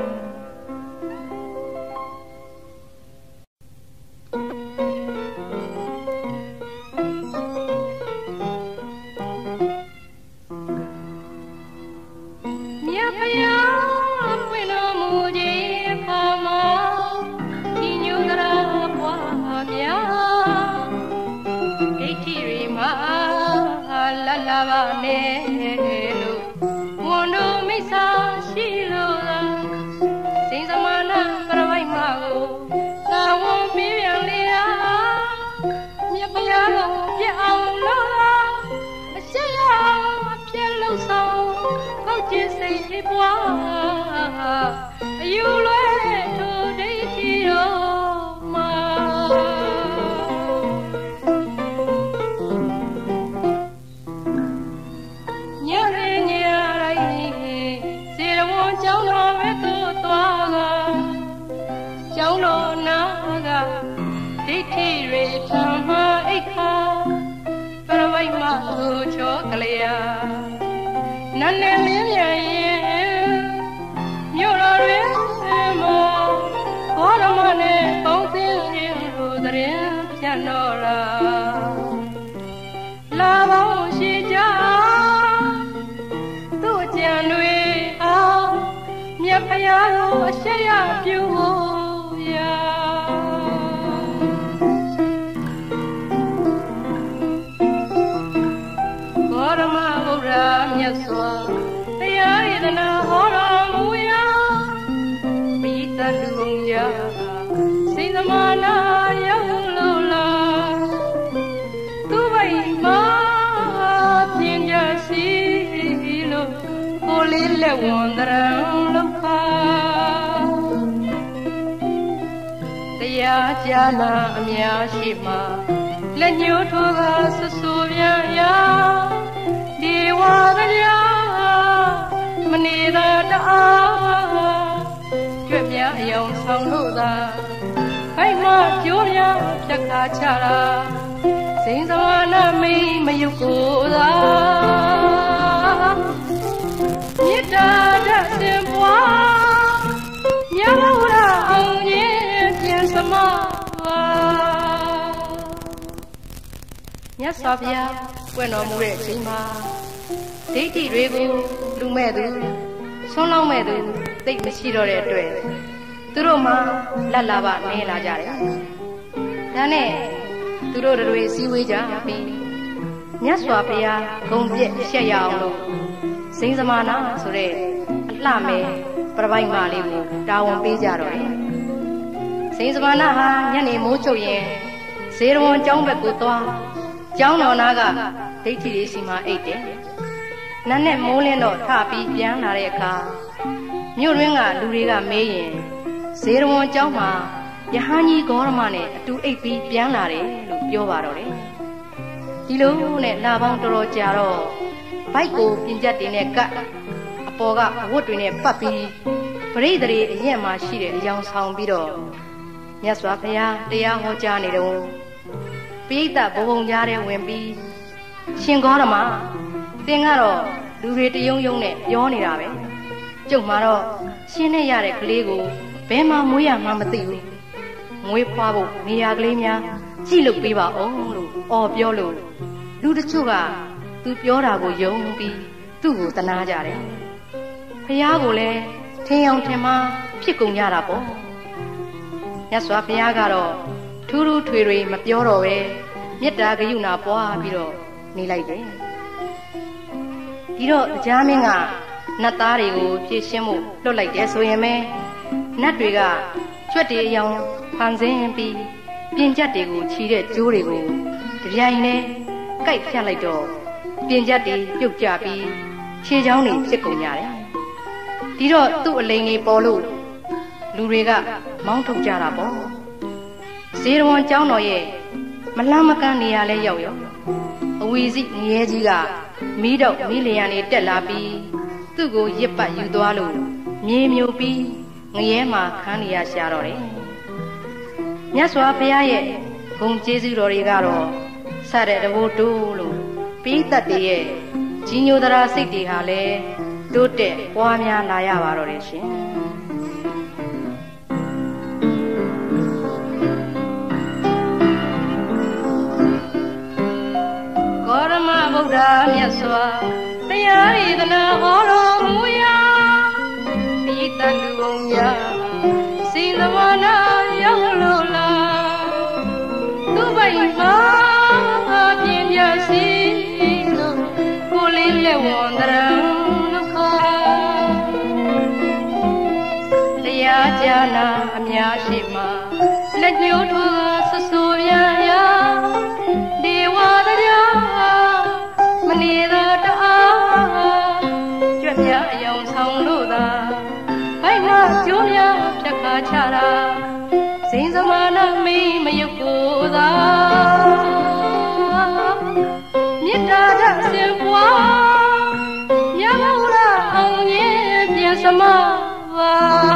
Sing the mana, young Lola, tu vai ma. ဝန်တရံလောက်ခါတရားကြာနာအများရှိမှလက်ညှိုးထိုးကဆဆူပြန်ရာဒီဝါတရားမနေသာတအားကြွမြအယောင်ဆောင်လို့သာခိုင်မကျိုးများဖြတ်ခါချတာစိန်စဝါနာမိမယုတ်ကိုသာမေတ္တာဓာတ်စင်ပွားမြတ်ဝရအောင်ရင်ပြန်စမမြတ်စွာဘုရားပွင့်တော်မူတဲ့အချိန်မှာဒိဋ္ဌိတွေကိုလူမဲ့သူဆွန်းလောင်းမဲ့သူသိမရှိတော့တဲ့အတွက်သူတို့မှလက်လာပါနေလာကြတယ်။ဒါနဲ့သူတို့တွေစည်းဝေးကြပြီးမြတ်စွာဘုရားဂုဏ်ပြည့်ရှက်ရအောင်လို့စိန်စမာနာဆိုတဲ့အလှမဲ့ပြပိုက်မလေးကိုတာဝန်ပေးကြတော့တယ်။စိန်စမာနာဟာညနေမိုးချုပ်ရင်ဇေရဝံကျောင်းဘက်ကိုသွားကျောင်းတော်နာကဒိဋ္ဌိလေးစီမှာအိတ်တယ်။နတ်နဲ့မိုးလင်းတော့ထပြီးပြန်လာတဲ့အခါမြို့ရင်းကလူတွေကမေးရင်ဇေရဝံကျောင်းမှာယဟန်ကြီးဂေါရမနဲ့အတူအိတ်ပြီးပြန်လာတယ်လို့ပြောပါတော့တယ်။ဒီလိုနဲ့လာပေါင်းတော်တော်ကြာတော့ဘိုက်ကိုပြင်ကျက်တင်နဲ့ကတ်အပေါ်ကအဝတ်တွေနဲ့ပတ်ပြီးပရိသေအရက်မှာရှိတဲ့အယောင်ဆောင်ပြီးတော့မြတ်စွာဘုရားတရားဟောကြားနေတော့ပိဋကဘုံဘုံကြားထဲဝင်ပြီးရှင်ဂေါရမသင်ကတော့လူတွေတယုံယုံနဲ့ပြောနေတာပဲကျုပ်မှာတော့ရှင်းနေရတဲ့ကလေးကိုဘယ်မှမွေးရမှမသိဘူးမွေးဖွားဖို့နေရာကလေးများကြည့်လို့ပေးပါအောင်လို့အော်ပြောလို့လူတချို့ကသူပြောတာကိုယုံပြီးသူ့ကိုတနာကြတယ်ဖះကိုလည်းထင်းအောင်ထင်မှဖြစ်ကုန်ကြတာပေါ့မြတ်စွာဘုရားကတော့ထူးထူးထွေထွေမပြောတော့ပဲမေတ္တာကရုဏာပွားပြီးတော့နေလိုက်တယ်ဒီတော့တရားမင်းကနတ်သားတွေကိုဖြည့်ရှင်းမှုလွတ်လိုက်တယ်ဆိုရင်ပဲနတ်တွေကကျွတ်တေအယောင်ဖန်ဆင်းပြီးပြင်ကျက်တွေကိုခြီးတဲ့ကျိုးတွေကိုတပြိုင်နဲ့ကိုက်ဖြတ်လိုက်တော့ပြင်ကျက်တွေပြုတ်ကျပြီးခြေချောင်းတွေဖြစ်ကုန်ကြတယ်ဒီတော့သူ့အလိန်တွေပေါ်လို့လူတွေကမောင်းထုတ်ကြတာပေါ့ဇေရဝံကျောင်းတော်ရဲ့မလန်းမကန်းနေရာလဲရောက်ရောအဝီစီငရဲကြီးကမီးတော့မီးလျံနေတက်လာပြီးသူ့ကိုရစ်ပတ်ယူသွားလို့မြေမြုပ်ပြီးငရဲမှာခန်းနေရရှာတော့တယ်မြတ်စွာဘုရားရဲ့ဂုဏ်ကျေးဇူးတော်တွေကတော့စတဲ့တဘိုးတိုးလို့ပြီးသက်တည်းရဲ့ကြီးညိုသရာစိတ်တွေဟာလည်းတိုးတက်ပွားများလာရပါတော့တယ်ရှင်ဂေါရမဗုဒ္ဓမြတ်စွာတရားရည်သနာဟောတော်မူရာဤတန်လူုံများစိန်သမာနာရောက်လို့လားသူ့ပိုင်မှာပြင်းပြစီလို့ကိုလေးလက်ဝန်တရံလောက်ခါတရားကြာနာအများရှိမှလက်ညှိုးထိုးဆဆူပြန်ရာဒီဝါတရားမနေသာတအားကြွက်မြအယောင်ဆောင်လို့သာဘိုက်မကျိုးများဖြတ်ခါချတာစိန်စမာနာမိမယုတ်ကိုသာမေတ္တာဓာတ်စင်ပွားမြတ်ဝရအောင်ရင်ပြန်စမပါ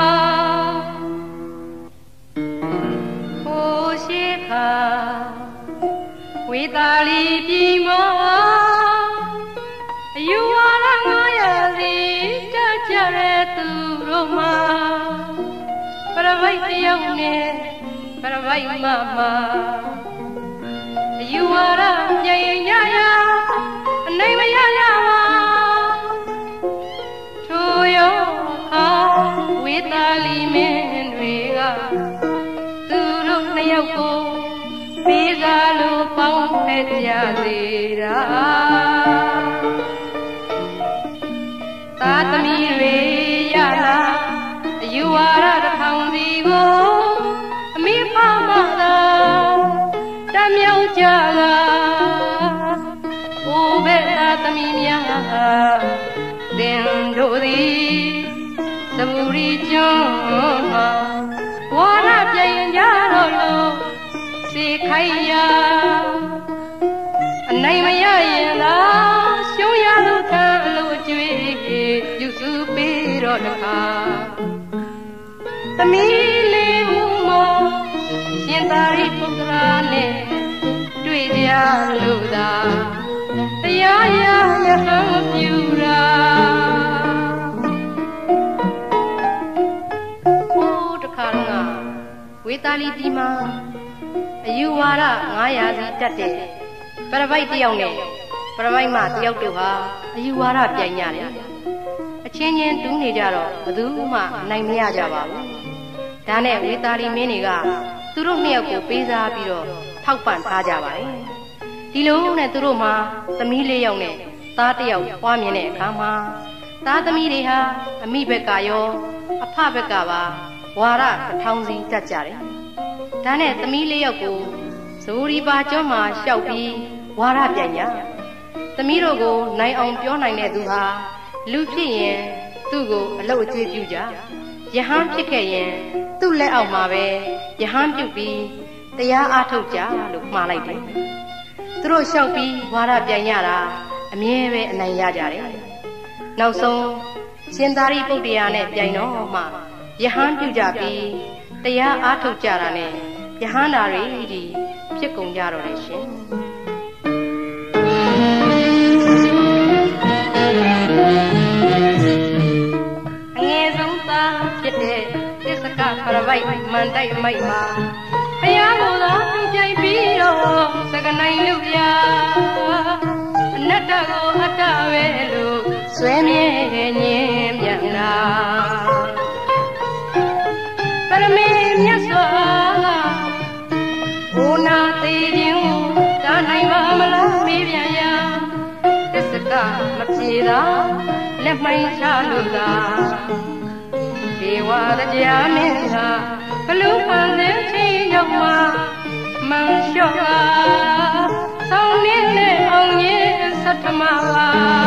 ဟိုရှိခါဝေတာလီပြည်မှာအယူဝါဒငါရစီတက်ကြတဲ့သူတို့မှာပရဝိတ်တယောက်နဲ့ပရဝိတ်မမအယူဝါဒကြရင်ရရအနိုင်မရရပါထိုရောခါဝေတာလီမင်းတွေကသူတို့နှစ်ယောက်ကိုပေးစားလို့ပေါင်းဖက်ကြစေတာသာသမီတွေရလာအယူဝါဒတစ်ထောင်စီကိုအမိဖမသာတမြောက်ကြတာအိုဘဲသာသမီများသင်တို့သည်ကြီးကျွန်းမှာဝါရပြရင်ကြတော့လို့စေခိုင်ရအနိုင်မရရင်လားရှုံးရလို့ခံလို့ကြွေးပြုစုပေးတော့တခါသမီးလေးဦးမောရှင်သာရိပုတ္တရာနဲ့တွေ့ကြလို့သာတရားရရဟန်းပြုတာဟိုတခါတော့ဝေသာလီပြည်မှာအယူဝါဒငါးရာစီတက်တဲ့ပရပိုက်တယောက်နဲ့ပရပိုက်မတယောက်တို့ဟာအယူဝါဒပြိုင်ကြတယ်အချင်းချင်းတူးနေကြတော့ဘယ်သူမှနိုင်မရကြပါဘူးဒါနဲ့ဝေသာလီမင်းတွေကသူတို့နှစ်ယောက်ကိုပေးစားပြီးတော့ထောက်ပံ့ထားကြပါတယ်ဒီလိုနဲ့သူတို့မှာသမီးလေးယောက်နဲ့သားတစ်ယောက်ပွားမြင်တဲ့အခါမှာသားသမီးတွေဟာအမိဘက်ကရောအဖဘက်ကပါဝါရတစ်ထောင်စီတက်ကြတယ်ဒါနဲ့သမီးလေးယောက်ကိုဇိုရီပါကျွန်းမှာလျှောက်ပြီးဝါရပြိုင်ကြသမီးတို့ကိုနိုင်အောင်ပြောနိုင်တဲ့သူဟာလူဖြစ်ရင်သူ့ကိုအလုပ်အကျွေးပြုကြယဟန်ဖြစ်ခဲ့ရင်သူ့လက်အောက်မှာပဲယဟန်ပြုတ်ပြီးတရားအားထုတ်ကြလို့မှားလိုက်တယ်သူတို့လျှောက်ပြီးဝါရပြိုင်ရတာအမြဲပဲအနိုင်ရကြတယ်နောက်ဆုံးရှင်သာရိပုတ္တရာနဲ့ပြိုင်တော့မှယဟန်ပြုတ်ကြပြီးတရားအားထုတ်ကြတာနဲ့ယဟန်ဓာတွေဒီဖြစ်ကုန်ကြတော့တယ်ရှင်အငယ်ဆုံးသားဖြစ်တဲ့သစ္စကပရပိုက်မန်တိုက်မိုက်မှာဘုရားကိုယ်တော်ပြုကြိုင်ပြီးတော့စကနိုင်လူပြအနတ္တကိုအတ္တပဲလို့ဆွဲမြဲငင်းပြန်လာပရမေမြတ်စွာဘုနာသေးခြင်းကိုတားနိုင်ပါမလားမေးပြန်ရသစ္စကမပြေသာလက်မိုင်းချလို့သာဒေဝတရားမင်းသာဘလူဖန်တဲ့ချင်းရောက်မှာမန်လျှော့ပါဆောင်းနေနဲ့အောင်ရဲ့သတ္တမပါ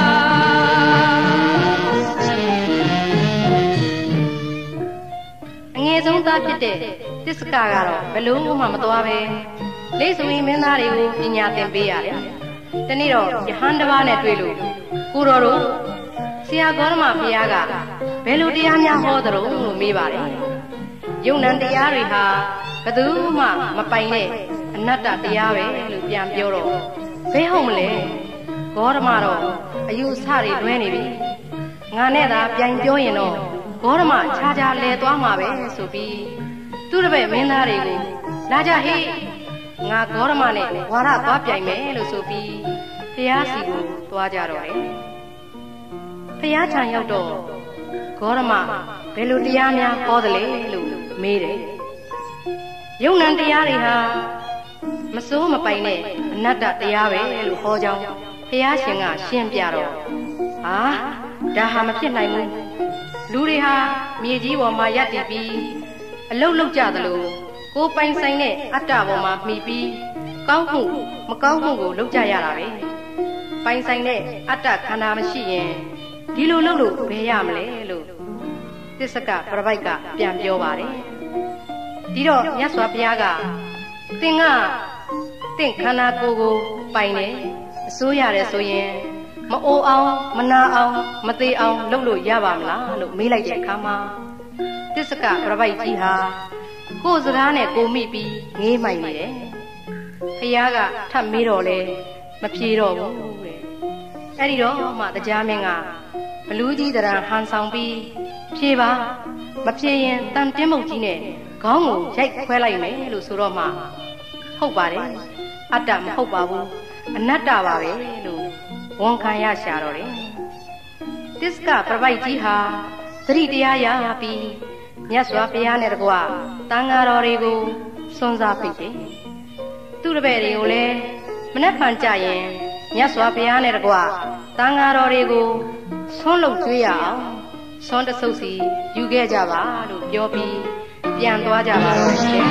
အငယ်ဆုံးသားဖြစ်တဲ့သစ္စကကတော့ဘလို့မှမသွားပဲလိတ်ဆွေမင်းသားတွေကိုပညာသင်ပေးရတယ်တနေ့တော့ယဟန်တစ်ပါးနဲ့တွေ့လို့ကိုတော်တို့ဆရာဂေါတမဘုရားကဘယ်လိုတရားများဟောသလဲလို့မေးပါတယ်ယုံနံတရားတွေဟာဘယ်သူမှမပိုင်တဲ့အနတ္တတရားပဲလို့ပြန်ပြောတော့ဘယ်ဟုတ်မလဲဂေါတမတော့အယူဆတွေလွဲနေပြီငါနဲ့သာပြိုင်ပြောရင်တော့ဂေါတမခြားခြားလဲသွားမှာပဲဆိုပြီးသူ့တပည့်မင်းသားတွေကိုလာကြဟေးငါဂေါတမနဲ့ဝါရသွားပြိုင်မယ်လို့ဆိုပြီးဘုရားစီကိုသွားကြတော့တယ်ဘုရားထံရောက်တော့ဂေါတမဘယ်လိုတရားများဟောသလဲလို့မေးတယ်ယုံနံတရားတွေဟာမစိုးမပိုင်တဲ့အနတ္တတရားပဲလို့ဟောကြောင်းဘုရားရှင်ကရှင်းပြတော့ဟာဒါဟာမဖြစ်နိုင်ဘူးလူတွေဟာမြေကြီးပေါ်မှာရပ်တည်ပြီးအလုတ်လုတ်ကြသလိုကိုယ်ပိုင်ဆိုင်တဲ့အတ္တပေါ်မှာမှီပြီးကောင်းမှုမကောင်းမှုကိုလုပ်ကြရတာပဲပိုင်ဆိုင်တဲ့အတ္တခန္ဓာမရှိရင်ဒီလိုလုပ်လို့ဘယ်ရမလဲလို့သစ္စကပရပိုက်ကပြန်ပြောပါတယ်ဒီတော့မြတ်စွာဘုရားကသင်ကသင်ခန္ဓာကိုယ်ကိုပိုင်တယ်အစိုးရတယ်ဆိုရင်မအိုအောင်မနာအောင်မသေးအောင်လုပ်လို့ရပါမလားလို့မေးလိုက်တဲ့အခါမှာသစ္စကပရပိုက်ကြီးဟာကိုယ်စကားနဲ့ကိုမိပြီးငေးမိုင်နေတယ်ဘုရားကထပ်မေးတော့လေမဖြေတော့ဘူးတဲ့အဲ့ဒီတော့မှတရားမင်းကဘလူးကြီးတရံဟန်ဆောင်ပြီးဖြေပါမဖြေရင်တန်တင်းမုတ်ကြီးနဲ့ခေါင်းကိုရိုက်ခွဲလိုက်မယ်လို့ဆိုတော့မှဟုတ်ပါတယ်အတ္တမဟုတ်ပါဘူးအနတ္တပါပဲလို့ဝန်ခံရရှာတော့တယ်သစ္စကပရပိုက်ကြီးဟာသတိတရားရပြီးမြတ်စွာဘုရားနဲ့တကွတန်ဃာတော်တွေကိုစွန့်စားဖိတ်တယ်သူ့တပည့်တွေကိုလည်းမနှက်ဖန်ကြရင်မြတ်စွာဘုရားနဲ့တကွတန်ဃာတော်တွေကိုဆွန့်လုပ်ကျွေးရအောင်ဆွန့်တဆုပ်စီယူခဲ့ကြပါလို့ပြောပြီးပြန်သွားကြပါတော့ရှင်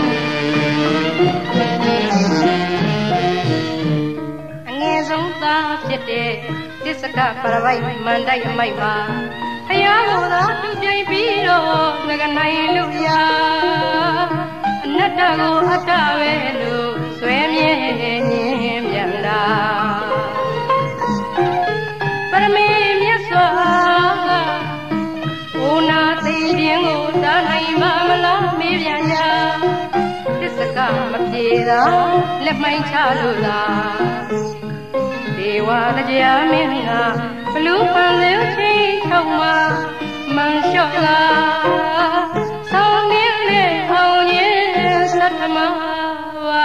အငယ်ဆုံးသားဖြစ်တဲ့သစ္စကပရပိုက်မန်တိုက်အမိုက်မှာဖယားကိုသာသူပြိုင်ပြီးတော့ငကနိုင်လို့ရအနတ္တကိုအတ္တပဲလို့ဆွဲမြဲညင်ပြန်တာပရမေမြတ်စွာဘုနာသိခြင်းကိုသာနိုင်ပါမလားမေးပြန်ကြသစ္စကမပြေတာလက်မိုင်းချလို့လားဒေဝတရားမင်းကဘလူးပန်လေးချင်းချောက်မှာမန်လျှော့လာဆောင်းနေလေအောင်ရဲ့သတ္တမပါ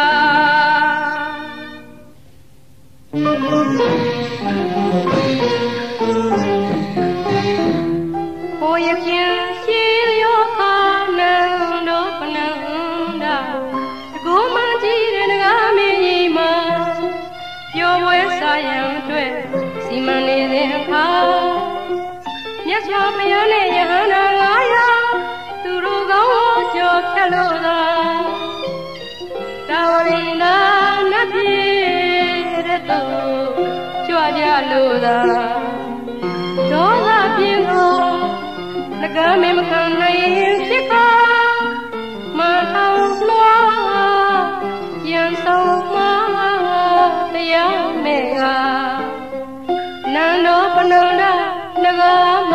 ဟိုရခင်ရှိရောခါနန်းတို့ပနန္ဒာကိုမကြည့်တဲ့ငါမင်းကြီးမှာပျော်ပွဲစားရန်အတွက်စီမံနေစဉ်အခါမြတ်စွာဘုရားနဲ့ယဟန္တာငါးရာသူတို့ကောင်းကိုကြော်ဖြတ်လို့သာတာဝရိန္ဒာနတ်ပြည်တဲ့သူကြွကြလို့သာဒေါသပြင်းကိုငကမင်းမခံနိုင်ဖြစ်ခါမထောင်လွှာရန်ဆောင်မှာတရားမဲ့ကနန္ဒောပနန္ဒနဂါမ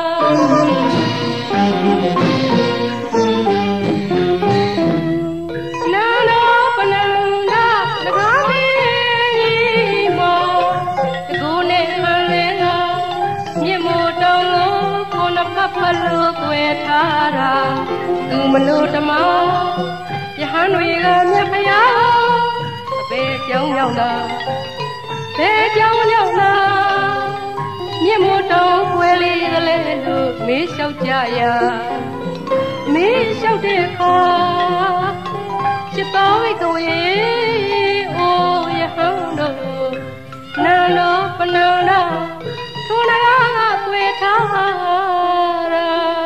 နန္ဒောပနန္ဒနဂါမီမောတကူနဲ့မှန်လဲကမြင့်မို့တောင်းလို့ကိုယ်နှဖက်ဖက်လို့ကွယ်ထားတာသူမလို့တမောယဟန်တွေကမြတ်ဖယားအပေကြောင်းရောက်လာဘယ်ကြောင်ရောက်လာမြင့်မို့တောင်ွယ်လေးကလေးလို့မေးလျှောက်ကြရာမေးလျှောက်တဲ့အခါချစ်တော်ဝိကဝေအိုယဟန်တို့နန္ဒောပနန္ဒထိုနဂါကကွယ်ထားတာ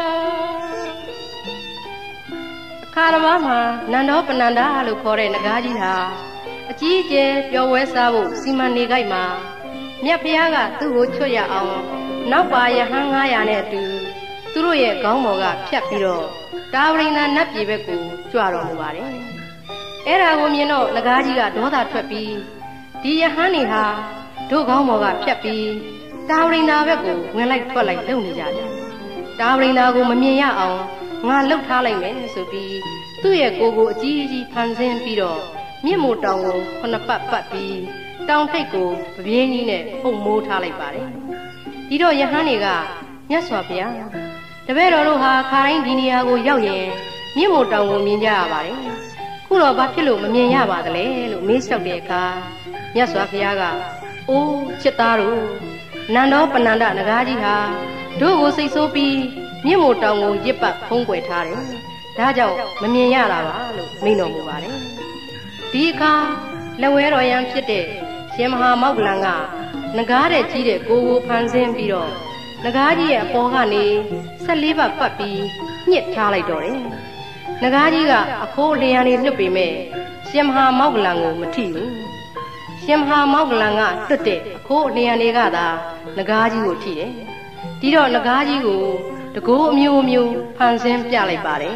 အခါတော်မှာနန္ဒောပနန္ဒလို့ခေါ်တဲ့နဂါကြီးဟာအကြီးအကျယ်ပျော်ဝဲစားဖို့စီမံနေကြိုက်မှာမြတ်ဖျားကသူ့ကိုချွတ်ရအောင်နောက်ပါယဟန်ငါးရာနဲ့အတူသူတို့ရဲ့ခေါင်းပေါ်ကဖြတ်ပြီးတော့တာဝရိန္ဒာနတ်ပြည်ဘက်ကိုကြွတော်မူပါတယ်။အဲ့ဒါကိုမြင်တော့နဂါးကြီးကဒေါသထွက်ပြီးဒီယဟန်နေဟာတို့ခေါင်းပေါ်ကဖြတ်ပြီးတာဝရိန္ဒာဘက်ကိုဝင်လိုက်ထွက်လိုက်လုပ်နေကြတယ်။တာဝရိန္ဒာကိုမမြင်ရအောင်ငါလှုပ်ထားလိုက်မယ်ဆိုပြီးသူ့ရဲ့ကိုယ်ကိုအကြီးကြီးဖန်ဆင်းပြီးတော့မြင့်မို့တောင်ကိုခုနှစ်ပတ်ပတ်ပြီးတောင်ထိပ်ကိုပပြင်းကြီးနဲ့အုပ်မိုးထားလိုက်ပါတယ်ဒီတော့ယဟန်တွေကမြတ်စွာဘုရားတပည့်တော်တို့ဟာခါတိုင်းဒီနေရာကိုရောက်ရင်မြင့်မို့တောင်ကိုမြင်ကြရပါတယ်ခုတော့ဘာဖြစ်လို့မမြင်ရပါသလဲလို့မေးလျှောက်တဲ့အခါမြတ်စွာဘုရားကအိုးချစ်သားတို့နန္ဒောပနန္ဒနဂါးကြီးဟာတို့ကိုစိတ်ဆိုးပြီးမြင့်မို့တောင်ကိုရစ်ပတ်ဖုံးကွယ်ထားတယ်ဒါကြောင့်မမြင်ရတာပါလို့မိန့်တော်မူပါတယ်ဒီအခါလက်ဝဲတော်ရန်ဖြစ်တဲ့ရှင်မဟာမောက္ကလန်ကနဂါးတဲ့ကြီးတဲ့ကိုကိုဖန်ဆင်းပြီးတော့နဂါးကြီးရဲ့အပေါ်ကနေဆက်လေးပတ်ပတ်ပြီးညှစ်ထားလိုက်တော့တယ်နဂါးကြီးကအခိုးလျံလေးလွတ်ပေမဲ့ရှင်မဟာမောက္ကလန်ကိုမထိဘူးရှင်မဟာမောက္ကလန်ကတွတ်တဲ့အခိုးလျံလေးကသာနဂါးကြီးကိုထိတယ်ဒီတော့နဂါးကြီးကိုတကိုးအမျိုးမျိုးဖန်ဆင်းပြလိုက်ပါတယ်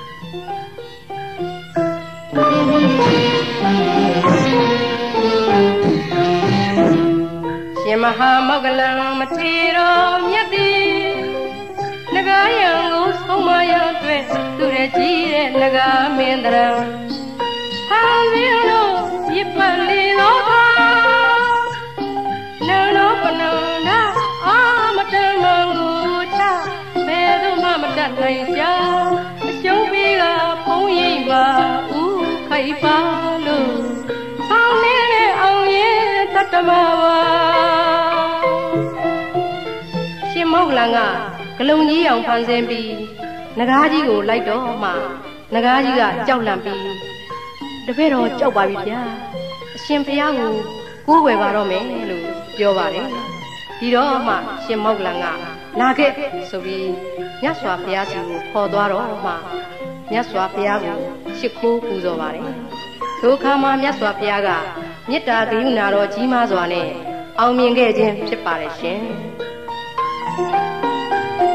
ရှင်မဟာမောက္ကလန်မထေရမြတ်သည်နဂါးယံကိုဆုံးမရအတွက်သူရဲ့ကြီးတဲ့နဂါးမင်းတရံဟာဝင်းတို့ရစ်ပတ်လေသောအခါနန္ဒောပနန္ဒအာမတမန်ကိုချဘယ်သူမှမတတ်နိုင်ကြအရှုံးပေးကဖုံးရိပ်ပါဥခိုက်ပါလို့ဆောင်းနေတဲ့အောင်ရဲ့တတ္တမပါရှင်မောက္ကလန်ကဂလုံကြီးအောင်ဖန်ဆင်းပြီးနဂါးကြီးကိုလိုက်တော့မှနဂါးကြီးကကြောက်လန့်ပြီးတပည့်တော်ကြောက်ပါပြီဗျာအရှင်ဘုရားကိုကိုးကွယ်ပါတော့မယ်လို့ပြောပါတယ်ဒီတော့မှရှင်မောက္ကလန်ကလာခဲ့ဆိုပြီးမြတ်စွာဘုရားစီကိုခေါ်သွားတော့မှမြတ်စွာဘုရားကိုရှ िख ိုးပူဇော်ပါတယ်ဒုက္ခမှာမြတ်စွာဘုရားကမေတ္တာကရုဏာတော်ကြီးမားစွာနဲ့အောင်မြင်ခဲ့ခြင်းဖြစ်ပါတယ်ရှင်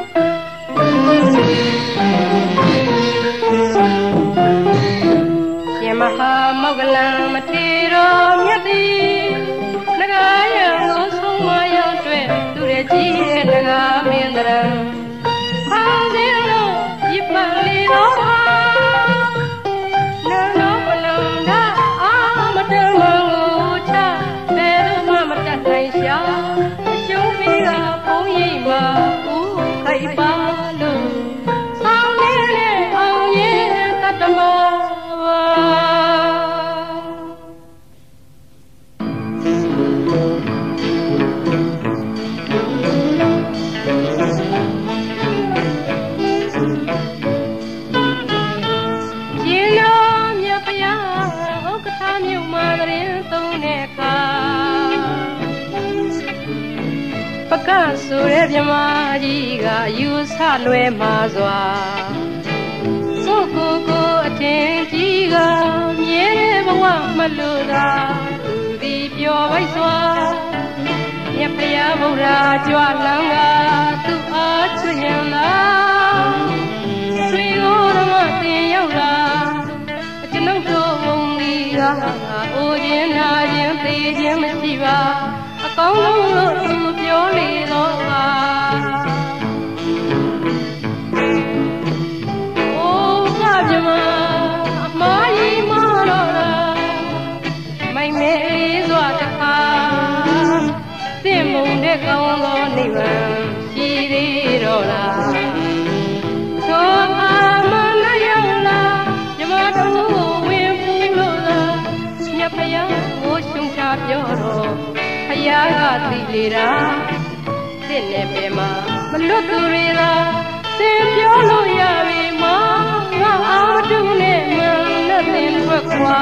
ရှင်မဟာမောဂလံမထေရမြတ်သည်နဂါယံကိုဆုံးမရောက်တွေ့သူရဲ့ကြီးရဲ့နဂါမင်းတရံဟောင်းစင်းလို့ရစ်ပါလီတော့ဟာနာနောပလံဒါအာမတမန်ကိုချဘယ်တော့မှမတတ်နိုင်ရှာအရှုံးပြီးကဘုံရိပ်မှာဦးခိုက်ပါလို့ဆောင်းနေတဲ့အောင်ရဲ့တတ္တမကဆိုရဲမြမကြီးကယူဆလွဲမှာစွာကိုကိုကိုအထင်ကြီးကမြဲတဲ့ဘဝမလို့သာသူဒီပျော်ပိုက်စွာမြတ်ဖရာဗုဒ္ဓကြွလန်းကသူအားချွင်ရင်လားဆွေကိုဓမ္မသင်ရောက်လာကျွန်ုပ်တို့ဘုံကြီးကအိုခြင်းနာခြင်းသိခြင်းမရှိပါအကောင်းဆုံးလို့သူပြောလေတော့ပါအိုးကမြမအမကြီးမတော့လားမိုင်မဲလေးစွာတခါသင်မုံတဲ့ကောင်းသောနိဗ္ဗာန်ရှိသေးတော့လားသောအာမနရောက်လားမြမတို့ဝင်ပူလို့လားမြတ်ဖယားကိုရှုံချပြောတော့ဖယားကသိလေတာသစ်နဲ့ပဲမှာမလွတ်သူတွေသာသင်ပြောလို့ရပြီမငါအာတုနဲ့မနဲ့သင်ထွက်ခွာ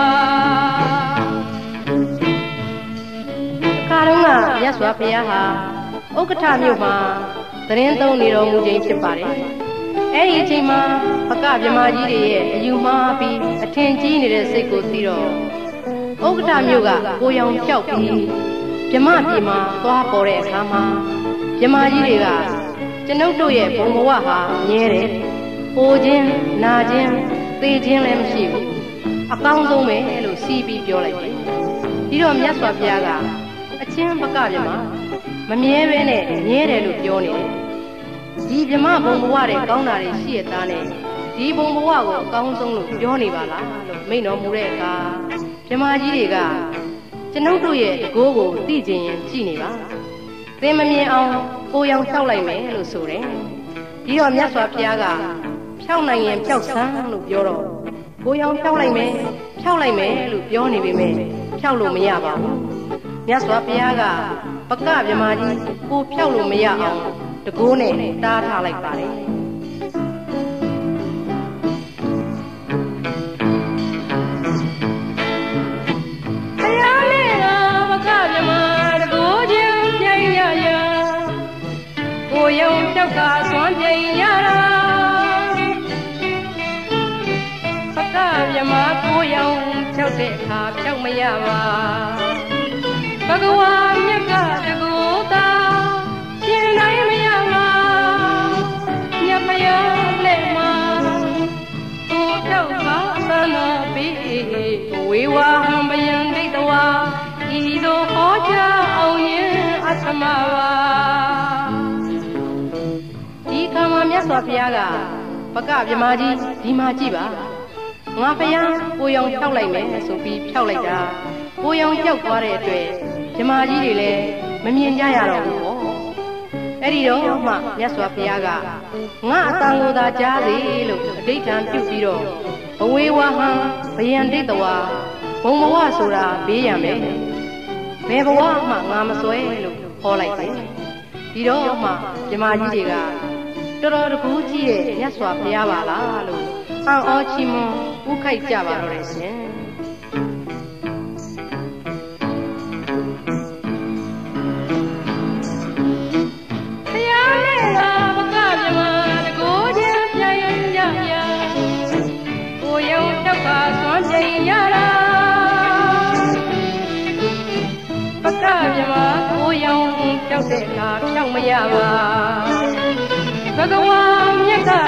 ခါတော့ကမြတ်စွာဘုရားဟာဥက္ကဋ္ဌမြို့မှာသတင်းသုံးနေတော်မူခြင်းဖြစ်ပါတယ်အဲ့ဒီအချိန်မှာဘကဗြဟ္မာကြီးတွေရဲ့အယူမှားပြီးအထင်ကြီးနေတဲ့စိတ်ကိုသိတော့ဥက္ကဋ္ဌမြို့ကကိုရောင်ဖြောက်ပြီးဗြဟ္မပြည်မှာသွားပေါ်တဲ့အခါမှာဗြဟ္မာကြီးတွေကကျွန်ုပ်တို့ရဲ့ဘုံဘဝဟာမြဲတယ်။ပိုခြင်းနာခြင်းသေခြင်းလည်းမရှိဘူး။အကောင်းဆုံးပဲလို့စီးပြီးပြောလိုက်တယ်။ပြီးတော့မြတ်စွာဘုရားကအချင်းဘကဗြဟ္မာမမြဲပဲနဲ့မြဲတယ်လို့ပြောနေတယ်။ဒီဗြဟ္မဘုံဘဝတဲ့ကောင်းတာတွေရှိရသားနဲ့ဒီဘုံဘဝကိုအကောင်းဆုံးလို့ပြောနေပါလားလို့မိန့်တော်မူတဲ့အခါဗြဟ္မာကြီးတွေကကျွန်ုပ်တို့ရဲ့တကိုးကိုသိကျင်ရင်ကြည့်နေပါသင်မမြင်အောင်ကိုရောင်ဖြောက်လိုက်မယ်လို့ဆိုတယ်ဒီတော့မြတ်စွာဘုရားကဖြောက်နိုင်ရင်ဖြောက်စမ်းလို့ပြောတော့ကိုရောင်ဖြောက်လိုက်မယ်ဖြောက်လိုက်မယ်လို့ပြောနေပေမဲ့ဖြောက်လို့မရပါဘူးမြတ်စွာဘုရားကပကဗြဟ္မာကြီးကိုဖြောက်လို့မရအောင်တကိုးနဲ့တားထားလိုက်ပါတယ်ကိုယုံဖြောက်ကစွမ်းပြိန်ရတာပကဗြဟ္မာကိုယုံဖြောက်တဲ့အခါဖြောက်မရပါဘဂဝါမြတ်ကတကူတာရှင်နိုင်မရပါမြတ်မယလက်မှာကိုဖြောက်ပါသနာပြီးဝေဝါဟံဘယံဒိဋ္ဌဝါဤသို့ဟောကြားအောင်ရင်အထမပါခါမှာမြတ်စွာဘုရားကပကဗြဟ္မာကြီးဒီမှာကြည့်ပါငါဘုရားကိုရောင်ဖြောက်လိုက်မယ်ဆိုပြီးဖြောက်လိုက်တာကိုရောင်ကြောက်သွားတဲ့အတွက်ဗြဟ္မာကြီးတွေလည်းမမြင်ကြရတော့ဘူးပေါ့အဲ့ဒီတော့မှမြတ်စွာဘုရားကငါအတန်ကိုသာကြားစေလို့အဋ္ဌံပြုပြီးတော့ဘဝေဝဟံဘယံဒိဋ္ဌဝါဘုံဘဝဆိုတာဘေးရံပဲဘယ်ဘဝမှငါမစွဲလို့ခေါ်လိုက်တယ်ဒီတော့မှဗြဟ္မာကြီးတွေကတော်တော်တကူကြီးရဲ့မြတ်စွာဘုရားပါလားလို့အံ့ဩချီးမွမ်းဥခိုက်ကြပါတော့တယ်ရှင်ဘုရားနဲ့လာဘကဗြဟ္မာတကူချင်းပြိုင်ရရကိုယုံဖြောက်ကစွမ်းပြိန်ရတာဘကဗြဟ္မာကိုယုံဖြောက်တဲ့အခါဖြောက်မရပါဘဂဝါမြတ်က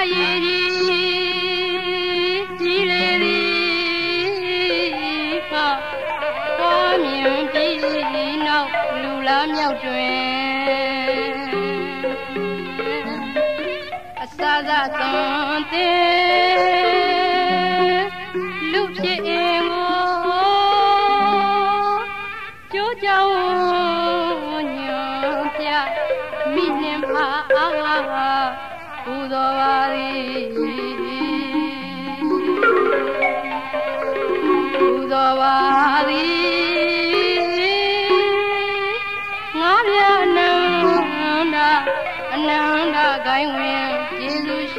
ရည်ကြီးလေသည်ခါတော်မြင်ပြီးနောက်လူလားမြောက်တွင်အစသာသွန်တဲ့လူဖြစ်အင်ကိုကြိုးကြောင်ညံပြမိနှင်ပါပူဇော်ပါသည်ပူဇော်ပါသည်ငါးပြအနန္တအနန္တဂိုင်းဝင်ယေရှု